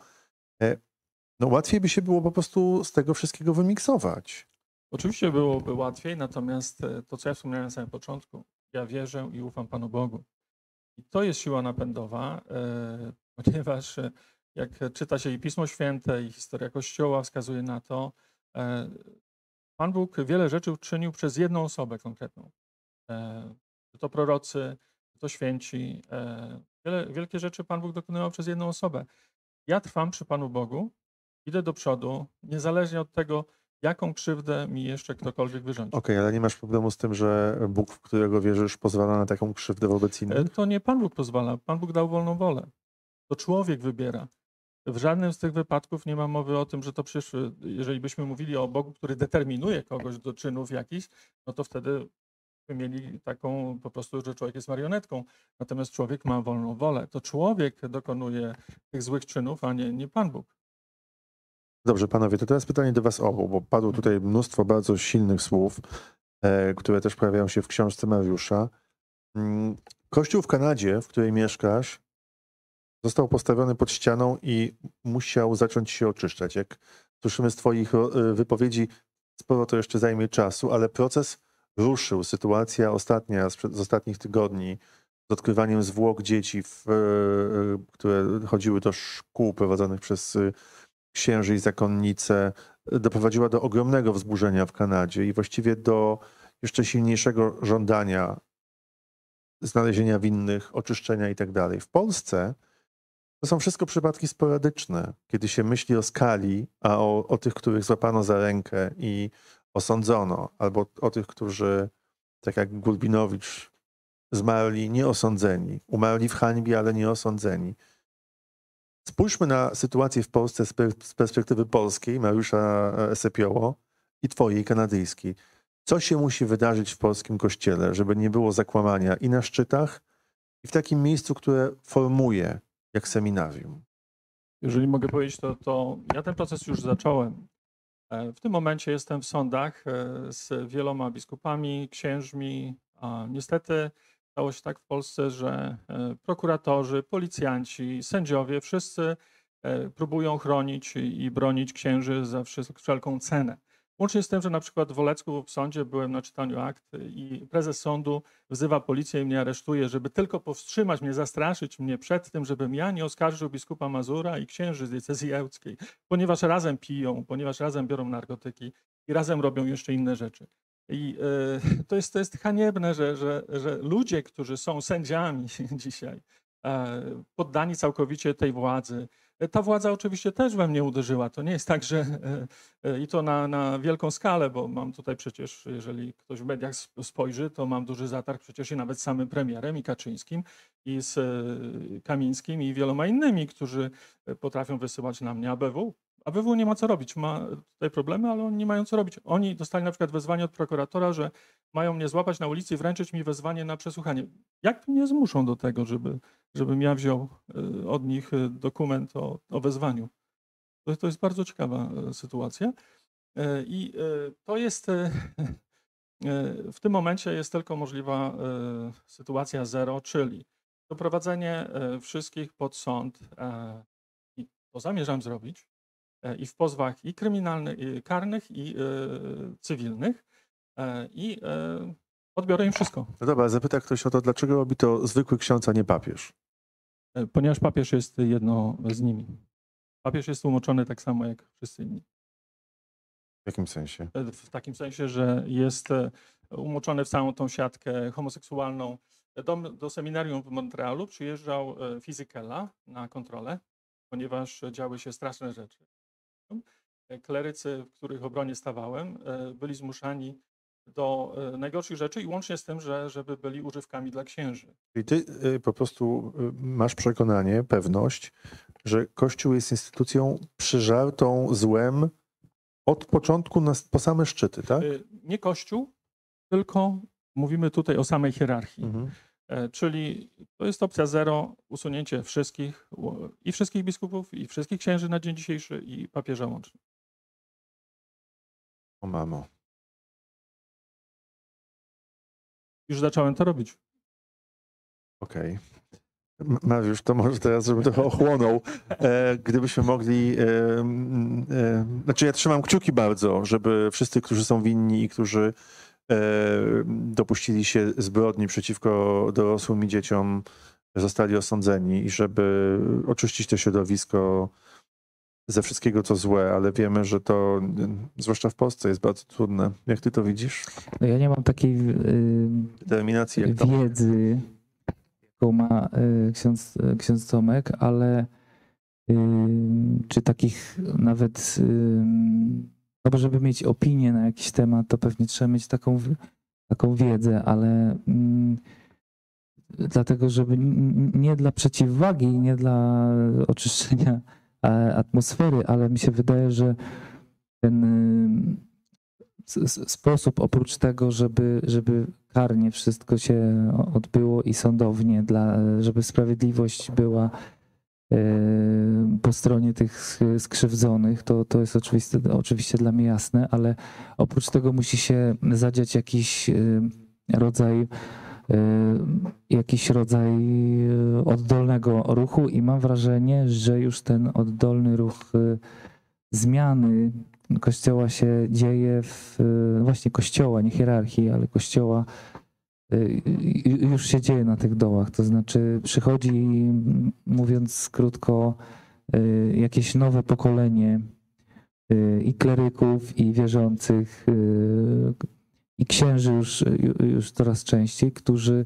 No łatwiej by się było po prostu z tego wszystkiego wymiksować. Oczywiście byłoby łatwiej, natomiast to, co ja wspomniałem na samym początku, ja wierzę i ufam Panu Bogu. I to jest siła napędowa, ponieważ jak czyta się i Pismo Święte, i historia Kościoła wskazuje na to, Pan Bóg wiele rzeczy uczynił przez jedną osobę konkretną. Czy to prorocy, czy to święci. Wielkie rzeczy Pan Bóg dokonywał przez jedną osobę. Ja trwam przy Panu Bogu, idę do przodu, niezależnie od tego, jaką krzywdę mi jeszcze ktokolwiek wyrządzi. Okej, ale nie masz problemu z tym, że Bóg, w którego wierzysz, pozwala na taką krzywdę wobec innych? To nie Pan Bóg pozwala, Pan Bóg dał wolną wolę. To człowiek wybiera. W żadnym z tych wypadków nie ma mowy o tym, że to przecież, jeżeli byśmy mówili o Bogu, który determinuje kogoś do czynów jakichś, no to wtedy byśmy mieli taką po prostu, że człowiek jest marionetką. Natomiast człowiek ma wolną wolę. To człowiek dokonuje tych złych czynów, a nie Pan Bóg. Dobrze, panowie, to teraz pytanie do was obu, bo padło tutaj mnóstwo bardzo silnych słów, które też pojawiają się w książce Mariusza. Kościół w Kanadzie, w której mieszkasz, został postawiony pod ścianą i musiał zacząć się oczyszczać. Jak słyszymy z twoich wypowiedzi, sporo to jeszcze zajmie czasu, ale proces ruszył. Sytuacja ostatnia z ostatnich tygodni z odkrywaniem zwłok dzieci, które chodziły do szkół prowadzonych przez księży i zakonnice, doprowadziła do ogromnego wzburzenia w Kanadzie i właściwie do jeszcze silniejszego żądania znalezienia winnych, oczyszczenia i tak dalej. W Polsce to są wszystko przypadki sporadyczne, kiedy się myśli o skali, a o tych, których złapano za rękę i osądzono, albo o tych, którzy, tak jak Gulbinowicz, zmarli nieosądzeni, umarli w hańbie, ale nieosądzeni. Spójrzmy na sytuację w Polsce z perspektywy polskiej, Mariusza Sepioło, i twojej, kanadyjskiej. Co się musi wydarzyć w polskim kościele, żeby nie było zakłamania i na szczytach, i w takim miejscu, które formuje, jak seminarium? Jeżeli mogę powiedzieć, to ja ten proces już zacząłem. W tym momencie jestem w sądach z wieloma biskupami, księżmi. Niestety stało się tak w Polsce, że prokuratorzy, policjanci, sędziowie, wszyscy próbują chronić i bronić księży za wszelką cenę. Łącznie z tym, że na przykład w Olecku w sądzie byłem na czytaniu akt i prezes sądu wzywa policję i mnie aresztuje, żeby tylko powstrzymać mnie, zastraszyć mnie przed tym, żebym ja nie oskarżył biskupa Mazura i księży z diecezji ełckiej, ponieważ razem piją, ponieważ razem biorą narkotyki i razem robią jeszcze inne rzeczy. I to jest haniebne, że ludzie, którzy są sędziami dzisiaj, poddani całkowicie tej władzy. Ta władza oczywiście też we mnie uderzyła. To nie jest tak, że i to na wielką skalę, bo mam tutaj przecież, jeżeli ktoś w mediach spojrzy, to mam duży zatarg przecież i nawet z samym premierem i Kaczyńskim, i z Kamińskim, i wieloma innymi, którzy potrafią wysyłać na mnie ABW. ABW nie ma co robić, ma tutaj problemy, ale oni nie mają co robić. Oni dostali na przykład wezwanie od prokuratora, że mają mnie złapać na ulicy i wręczyć mi wezwanie na przesłuchanie. Jak mnie zmuszą do tego, żebym ja wziął od nich dokument o wezwaniu? To jest bardzo ciekawa sytuacja. I to jest w tym momencie jest tylko możliwa sytuacja zero, czyli doprowadzenie wszystkich pod sąd. I to zamierzam zrobić. i w pozwach i kryminalnych, i karnych, i cywilnych i odbiorę im wszystko. No dobra, zapyta ktoś o to, dlaczego robi to zwykły ksiądz, a nie papież? Ponieważ papież jest jedno z nimi. Papież jest umoczony tak samo jak wszyscy inni. W jakim sensie? W takim sensie, że jest umoczony w całą tą siatkę homoseksualną. Do seminarium w Montrealu przyjeżdżał Fizykella na kontrolę, ponieważ działy się straszne rzeczy. Klerycy, w których obronie stawałem, byli zmuszani do najgorszych rzeczy i łącznie z tym, żeby byli używkami dla księży. Czyli ty po prostu masz przekonanie, pewność, że Kościół jest instytucją przyżartą złem od początku po same szczyty, tak? Nie Kościół, tylko mówimy tutaj o samej hierarchii. Mhm. Czyli to jest opcja zero, usunięcie wszystkich, i wszystkich biskupów, i wszystkich księży na dzień dzisiejszy, i papieża łącznie. O mamo. Już zacząłem to robić. Okej. Mariusz, to może teraz, żebym trochę ochłonął, gdybyśmy mogli... Znaczy ja trzymam kciuki bardzo, żeby wszyscy, którzy są winni i którzy dopuścili się zbrodni przeciwko dorosłym i dzieciom, zostali osądzeni i żeby oczyścić to środowisko ze wszystkiego, co złe, ale wiemy, że to, zwłaszcza w Polsce, jest bardzo trudne. Jak ty to widzisz? No ja nie mam takiej Determinacji jak tam? wiedzy, jaką ma ksiądz Tomek, ale czy takich nawet, no żeby mieć opinię na jakiś temat, to pewnie trzeba mieć taką wiedzę, ale dlatego, żeby nie dla przeciwwagi, nie dla oczyszczenia atmosfery, ale mi się wydaje, że ten sposób oprócz tego, żeby karnie wszystko się odbyło i sądownie, żeby sprawiedliwość była po stronie tych skrzywdzonych, to jest oczywiście dla mnie jasne, ale oprócz tego musi się zadziać jakiś rodzaj oddolnego ruchu i mam wrażenie, że już ten oddolny ruch zmiany Kościoła się dzieje właśnie Kościoła, nie hierarchii, ale Kościoła już się dzieje na tych dołach. To znaczy przychodzi, mówiąc krótko, jakieś nowe pokolenie i kleryków, i wierzących, i księży już coraz częściej, którzy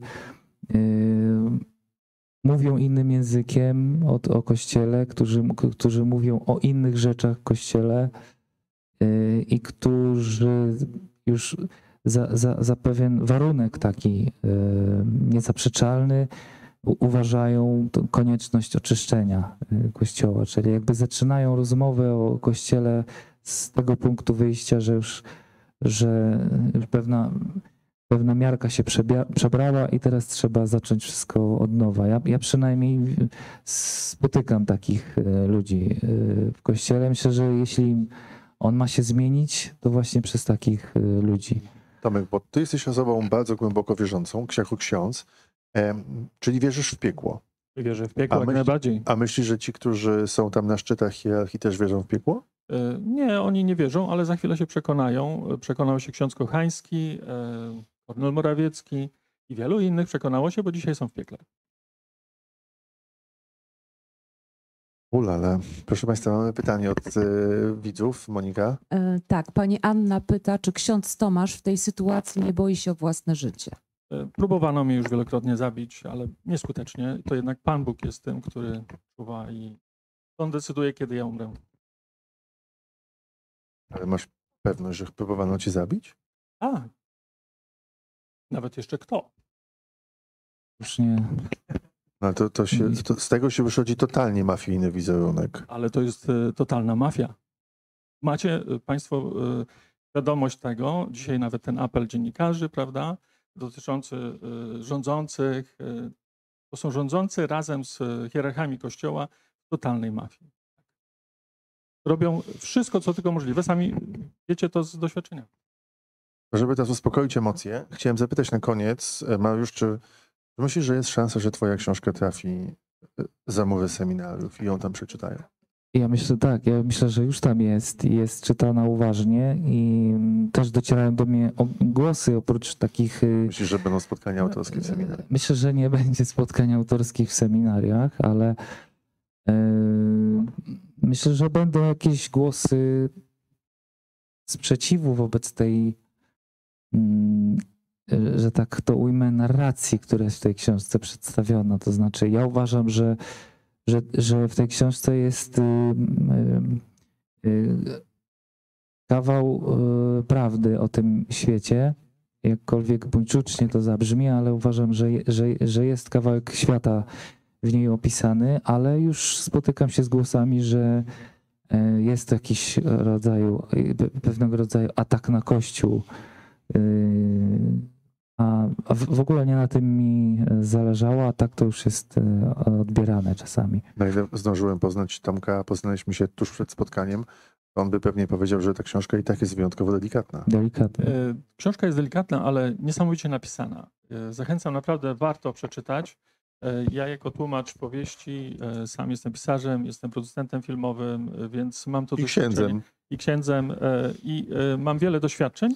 mówią innym językiem o Kościele, którzy mówią o innych rzeczach w Kościele i którzy już za pewien warunek taki niezaprzeczalny uważają konieczność oczyszczenia Kościoła, czyli jakby zaczynają rozmowę o Kościele z tego punktu wyjścia, że pewna miarka się przebrała i teraz trzeba zacząć wszystko od nowa. Ja przynajmniej spotykam takich ludzi w Kościele. Myślę, że jeśli on ma się zmienić, to właśnie przez takich ludzi. Tomek, bo ty jesteś osobą bardzo głęboko wierzącą, jako ksiądz, czyli wierzysz w piekło. Wierzę w piekło jak najbardziej. A myślisz, że ci, którzy są tam na szczytach hierarchii, też wierzą w piekło? Nie, oni nie wierzą, ale za chwilę się przekonają. Przekonał się ksiądz Kochański, Kornel Morawiecki i wielu innych przekonało się, bo dzisiaj są w piekle. Ulala. Proszę Państwa, mamy pytanie od widzów. Monika? Tak, pani Anna pyta, czy ksiądz Tomasz w tej sytuacji nie boi się o własne życie? Próbowano mnie już wielokrotnie zabić, ale nieskutecznie. To jednak Pan Bóg jest tym, który czuwa i on decyduje, kiedy ja umrę. Ale masz pewność, że próbowano cię zabić? A, nawet jeszcze kto? Już nie. No to z tego się wychodzi totalnie mafijny wizerunek. Ale to jest totalna mafia. Macie Państwo świadomość tego, dzisiaj nawet ten apel dziennikarzy, prawda, dotyczący rządzących, to są rządzący razem z hierarchami Kościoła w totalnej mafii. Robią wszystko, co tylko możliwe. Sami wiecie to z doświadczenia. Żeby teraz uspokoić emocje, chciałem zapytać na koniec, Mariusz, czy myślisz, że jest szansa, że twoja książka trafi za mury seminariów i ją tam przeczytają? Ja myślę tak, ja myślę, że już tam jest i jest czytana uważnie i też docierają do mnie głosy oprócz takich... Myślisz, że będą spotkania autorskie w seminarium? Myślę, że nie będzie spotkań autorskich w seminariach, ale myślę, że będą jakieś głosy sprzeciwu wobec tej, że tak to ujmę, narracji, która jest w tej książce przedstawiona. To znaczy, ja uważam, że w tej książce jest kawał prawdy o tym świecie, jakkolwiek buńczucznie to zabrzmi, ale uważam, że jest kawałek świata w niej opisany, ale już spotykam się z głosami, że jest to jakiś pewnego rodzaju atak na Kościół. A w ogóle nie na tym mi zależało, a tak to już jest odbierane czasami. Na ile zdążyłem poznać Tomka, poznaliśmy się tuż przed spotkaniem, on by pewnie powiedział, że ta książka i tak jest wyjątkowo delikatna. Delikatnie. Książka jest delikatna, ale niesamowicie napisana. Zachęcam, naprawdę warto przeczytać. Ja jako tłumacz powieści, sam jestem pisarzem, jestem producentem filmowym, więc mam to I księdzem. I księdzem i mam wiele doświadczeń.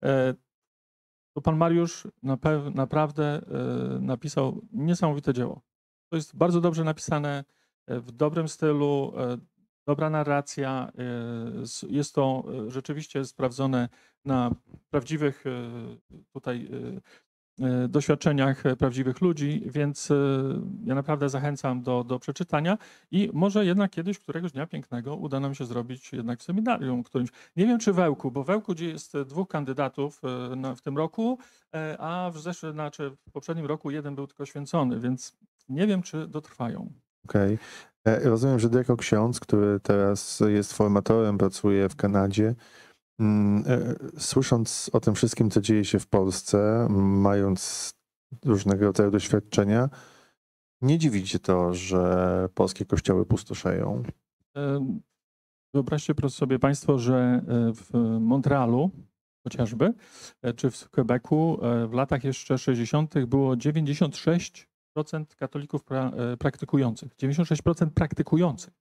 To pan Mariusz naprawdę napisał niesamowite dzieło. To jest bardzo dobrze napisane, w dobrym stylu, dobra narracja. Jest to rzeczywiście sprawdzone na prawdziwych tutaj doświadczeniach prawdziwych ludzi, więc ja naprawdę zachęcam do przeczytania i może jednak kiedyś, któregoś dnia pięknego uda nam się zrobić jednak w seminarium którymś. Nie wiem czy w Ełku, bo w Ełku, gdzie jest 2 kandydatów w tym roku, a w poprzednim roku 1 był tylko święcony, więc nie wiem czy dotrwają. Okej. Rozumiem, że ty jako ksiądz, który teraz jest formatorem, pracuje w Kanadzie, słysząc o tym wszystkim, co dzieje się w Polsce, mając różnego rodzaju doświadczenia, nie dziwi cię to, że polskie kościoły pustoszeją? Wyobraźcie sobie państwo, że w Montrealu chociażby, czy w Quebecu w latach jeszcze 60. było 96% katolików praktykujących. 96% praktykujących.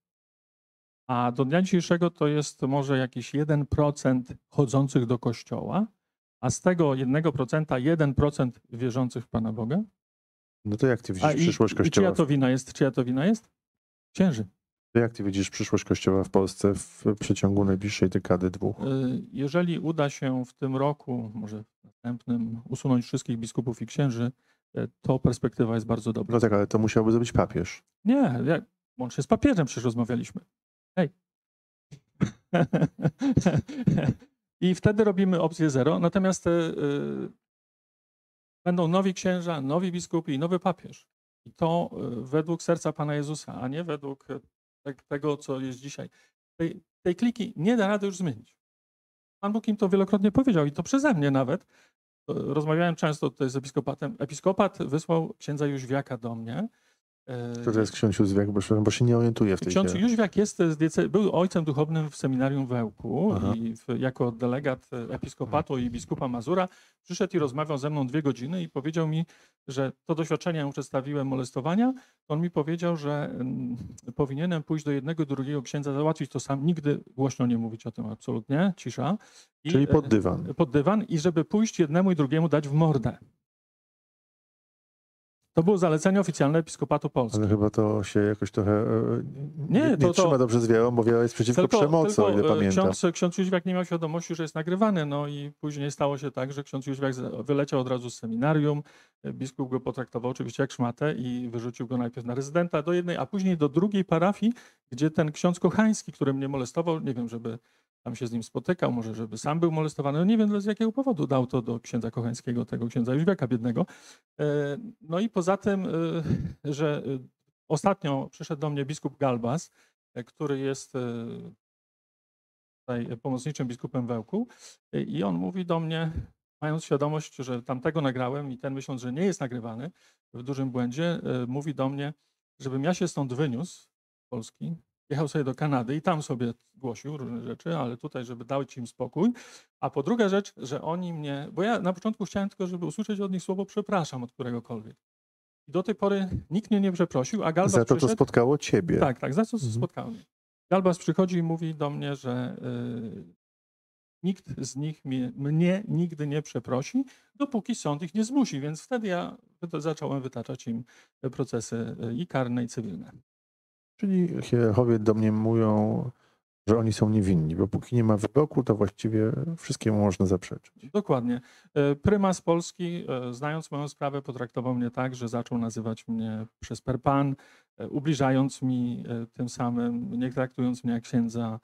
A do dnia dzisiejszego to jest może jakiś 1% chodzących do kościoła, a z tego 1% 1% wierzących w Pana Boga. No to jak ty widzisz przyszłość I kościoła? czyja to wina jest? Czyja to wina jest? Księży. To jak ty widzisz przyszłość kościoła w Polsce w przeciągu najbliższej dekady, 2? Jeżeli uda się w tym roku, może w następnym, usunąć wszystkich biskupów i księży, to perspektywa jest bardzo dobra. No tak, ale to musiałby zrobić papież. Nie, łącznie z papieżem przecież rozmawialiśmy. Hej. I wtedy robimy opcję 0, natomiast będą nowi księża, nowi biskupi i nowy papież. I to według serca Pana Jezusa, a nie według tego, co jest dzisiaj. Tej kliki nie da rady już zmienić. Pan Bóg im to wielokrotnie powiedział i to przeze mnie nawet. Rozmawiałem często tutaj z episkopatem. Episkopat wysłał księdza Jóźwiaka do mnie. To jest ksiądz Jóźwiak, bo się nie orientuję w tej Ksiądz dzieje. Jóźwiak był ojcem duchownym w seminarium w Ełku i jako delegat episkopatu i biskupa Mazura przyszedł i rozmawiał ze mną 2 godziny i powiedział mi, że to doświadczenie ja mu przedstawiłem molestowania. On mi powiedział, że powinienem pójść do jednego, drugiego księdza, załatwić to sam, nigdy głośno nie mówić o tym, absolutnie, cisza. Czyli pod dywan. Pod dywan i żeby pójść jednemu i drugiemu dać w mordę. To było zalecenie oficjalne Episkopatu Polski. Ale chyba to się jakoś trochę nie to trzyma dobrze z wiarą, bo wiara jest przeciwko przemocy, o ile pamiętam. Ksiądz Jóźwiak nie miał świadomości, że jest nagrywany, no i później stało się tak, że ksiądz Jóźwiak wyleciał od razu z seminarium, biskup go potraktował oczywiście jak szmatę i wyrzucił go najpierw na rezydenta do jednej, a później do drugiej parafii, gdzie ten ksiądz Kochański, który mnie molestował, nie wiem, żeby tam się z nim spotykał, może żeby sam był molestowany, no nie wiem z jakiego powodu dał to do księdza Kochańskiego, tego księdza Jóźwiaka biednego. No i poza tym, że ostatnio przyszedł do mnie biskup Galbas, który jest tutaj pomocniczym biskupem w Ełku i on mówi do mnie, mając świadomość, że tamtego nagrałem i ten myśląc, że nie jest nagrywany, w dużym błędzie, mówi do mnie, żebym ja się stąd wyniósł z Polski, jechał sobie do Kanady i tam sobie głosił różne rzeczy, ale tutaj, żeby dać im spokój. A po druga rzecz, że oni mnie, bo ja na początku chciałem tylko, żeby usłyszeć od nich słowo przepraszam od któregokolwiek. I do tej pory nikt mnie nie przeprosił, a Galbas Za to przyszedł, spotkało ciebie. Tak, za co spotkało mnie. Galbas przychodzi i mówi do mnie, że nikt z nich mnie nigdy nie przeprosi, dopóki sąd ich nie zmusi, więc wtedy ja zacząłem wytaczać im procesy i karne, i cywilne. Czyli hierarchowie domniemują, że oni są niewinni, bo póki nie ma wyroku, to właściwie wszystkiemu można zaprzeczyć. Dokładnie. Prymas Polski, znając moją sprawę, potraktował mnie tak, że zaczął nazywać mnie przez per pan, ubliżając mi tym samym, nie traktując mnie jak księdza.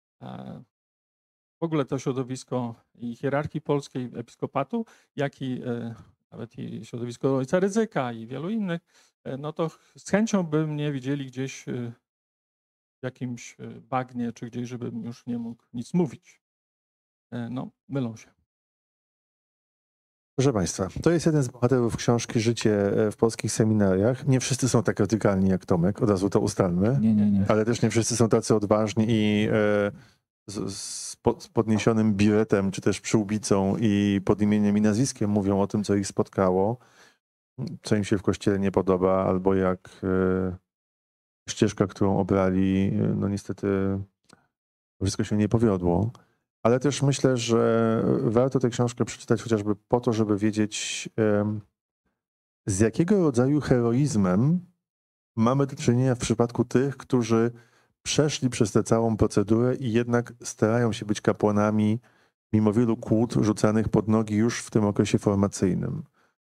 W ogóle to środowisko i hierarchii polskiej, episkopatu, jak i nawet i środowisko ojca Rydzyka i wielu innych, no to z chęcią by mnie widzieli gdzieś w jakimś bagnie, czy gdzieś, żebym już nie mógł nic mówić. No, mylą się. Proszę Państwa, to jest jeden z bohaterów książki Życie w polskich seminariach. Nie wszyscy są tak radykalni jak Tomek, od razu to ustalmy, Nie. ale też nie wszyscy są tacy odważni i z podniesionym biletem, czy też przyłbicą i pod imieniem i nazwiskiem mówią o tym, co ich spotkało, co im się w kościele nie podoba, albo jak ścieżka, którą obrali, no niestety wszystko się nie powiodło. Ale też myślę, że warto tę książkę przeczytać chociażby po to, żeby wiedzieć, z jakiego rodzaju heroizmem mamy do czynienia w przypadku tych, którzy przeszli przez tę całą procedurę i jednak starają się być kapłanami mimo wielu kłód rzucanych pod nogi już w tym okresie formacyjnym.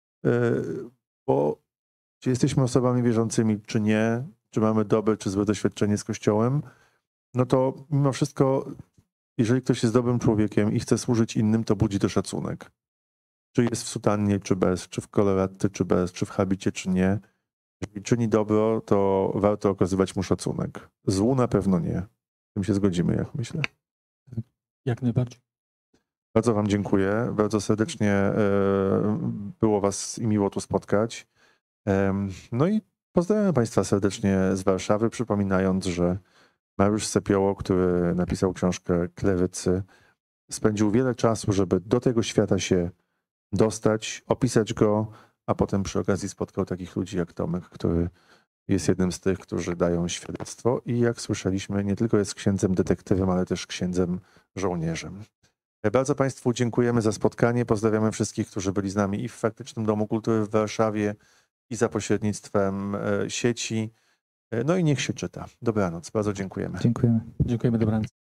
Bo czy jesteśmy osobami wierzącymi, czy nie, czy mamy dobre, czy złe doświadczenie z Kościołem, no to mimo wszystko, jeżeli ktoś jest dobrym człowiekiem i chce służyć innym, to budzi to szacunek. Czy jest w sutannie, czy bez, czy w koloratce, czy bez, czy w habicie, czy nie. Jeżeli czyni dobro, to warto okazywać mu szacunek. Złu na pewno nie. Z tym się zgodzimy, jak myślę. Jak najbardziej. Bardzo Wam dziękuję. Bardzo serdecznie było Was i miło tu spotkać. No i pozdrawiam Państwa serdecznie z Warszawy, przypominając, że Mariusz Sepioło, który napisał książkę Klerycy, spędził wiele czasu, żeby do tego świata się dostać, opisać go, a potem przy okazji spotkał takich ludzi jak Tomek, który jest jednym z tych, którzy dają świadectwo i jak słyszeliśmy, nie tylko jest księdzem detektywem, ale też księdzem żołnierzem. Bardzo Państwu dziękujemy za spotkanie. Pozdrawiamy wszystkich, którzy byli z nami i w Faktycznym Domu Kultury w Warszawie, i za pośrednictwem sieci. No i niech się czyta. Dobranoc. Bardzo dziękujemy. Dziękujemy. Dziękujemy, dobranoc.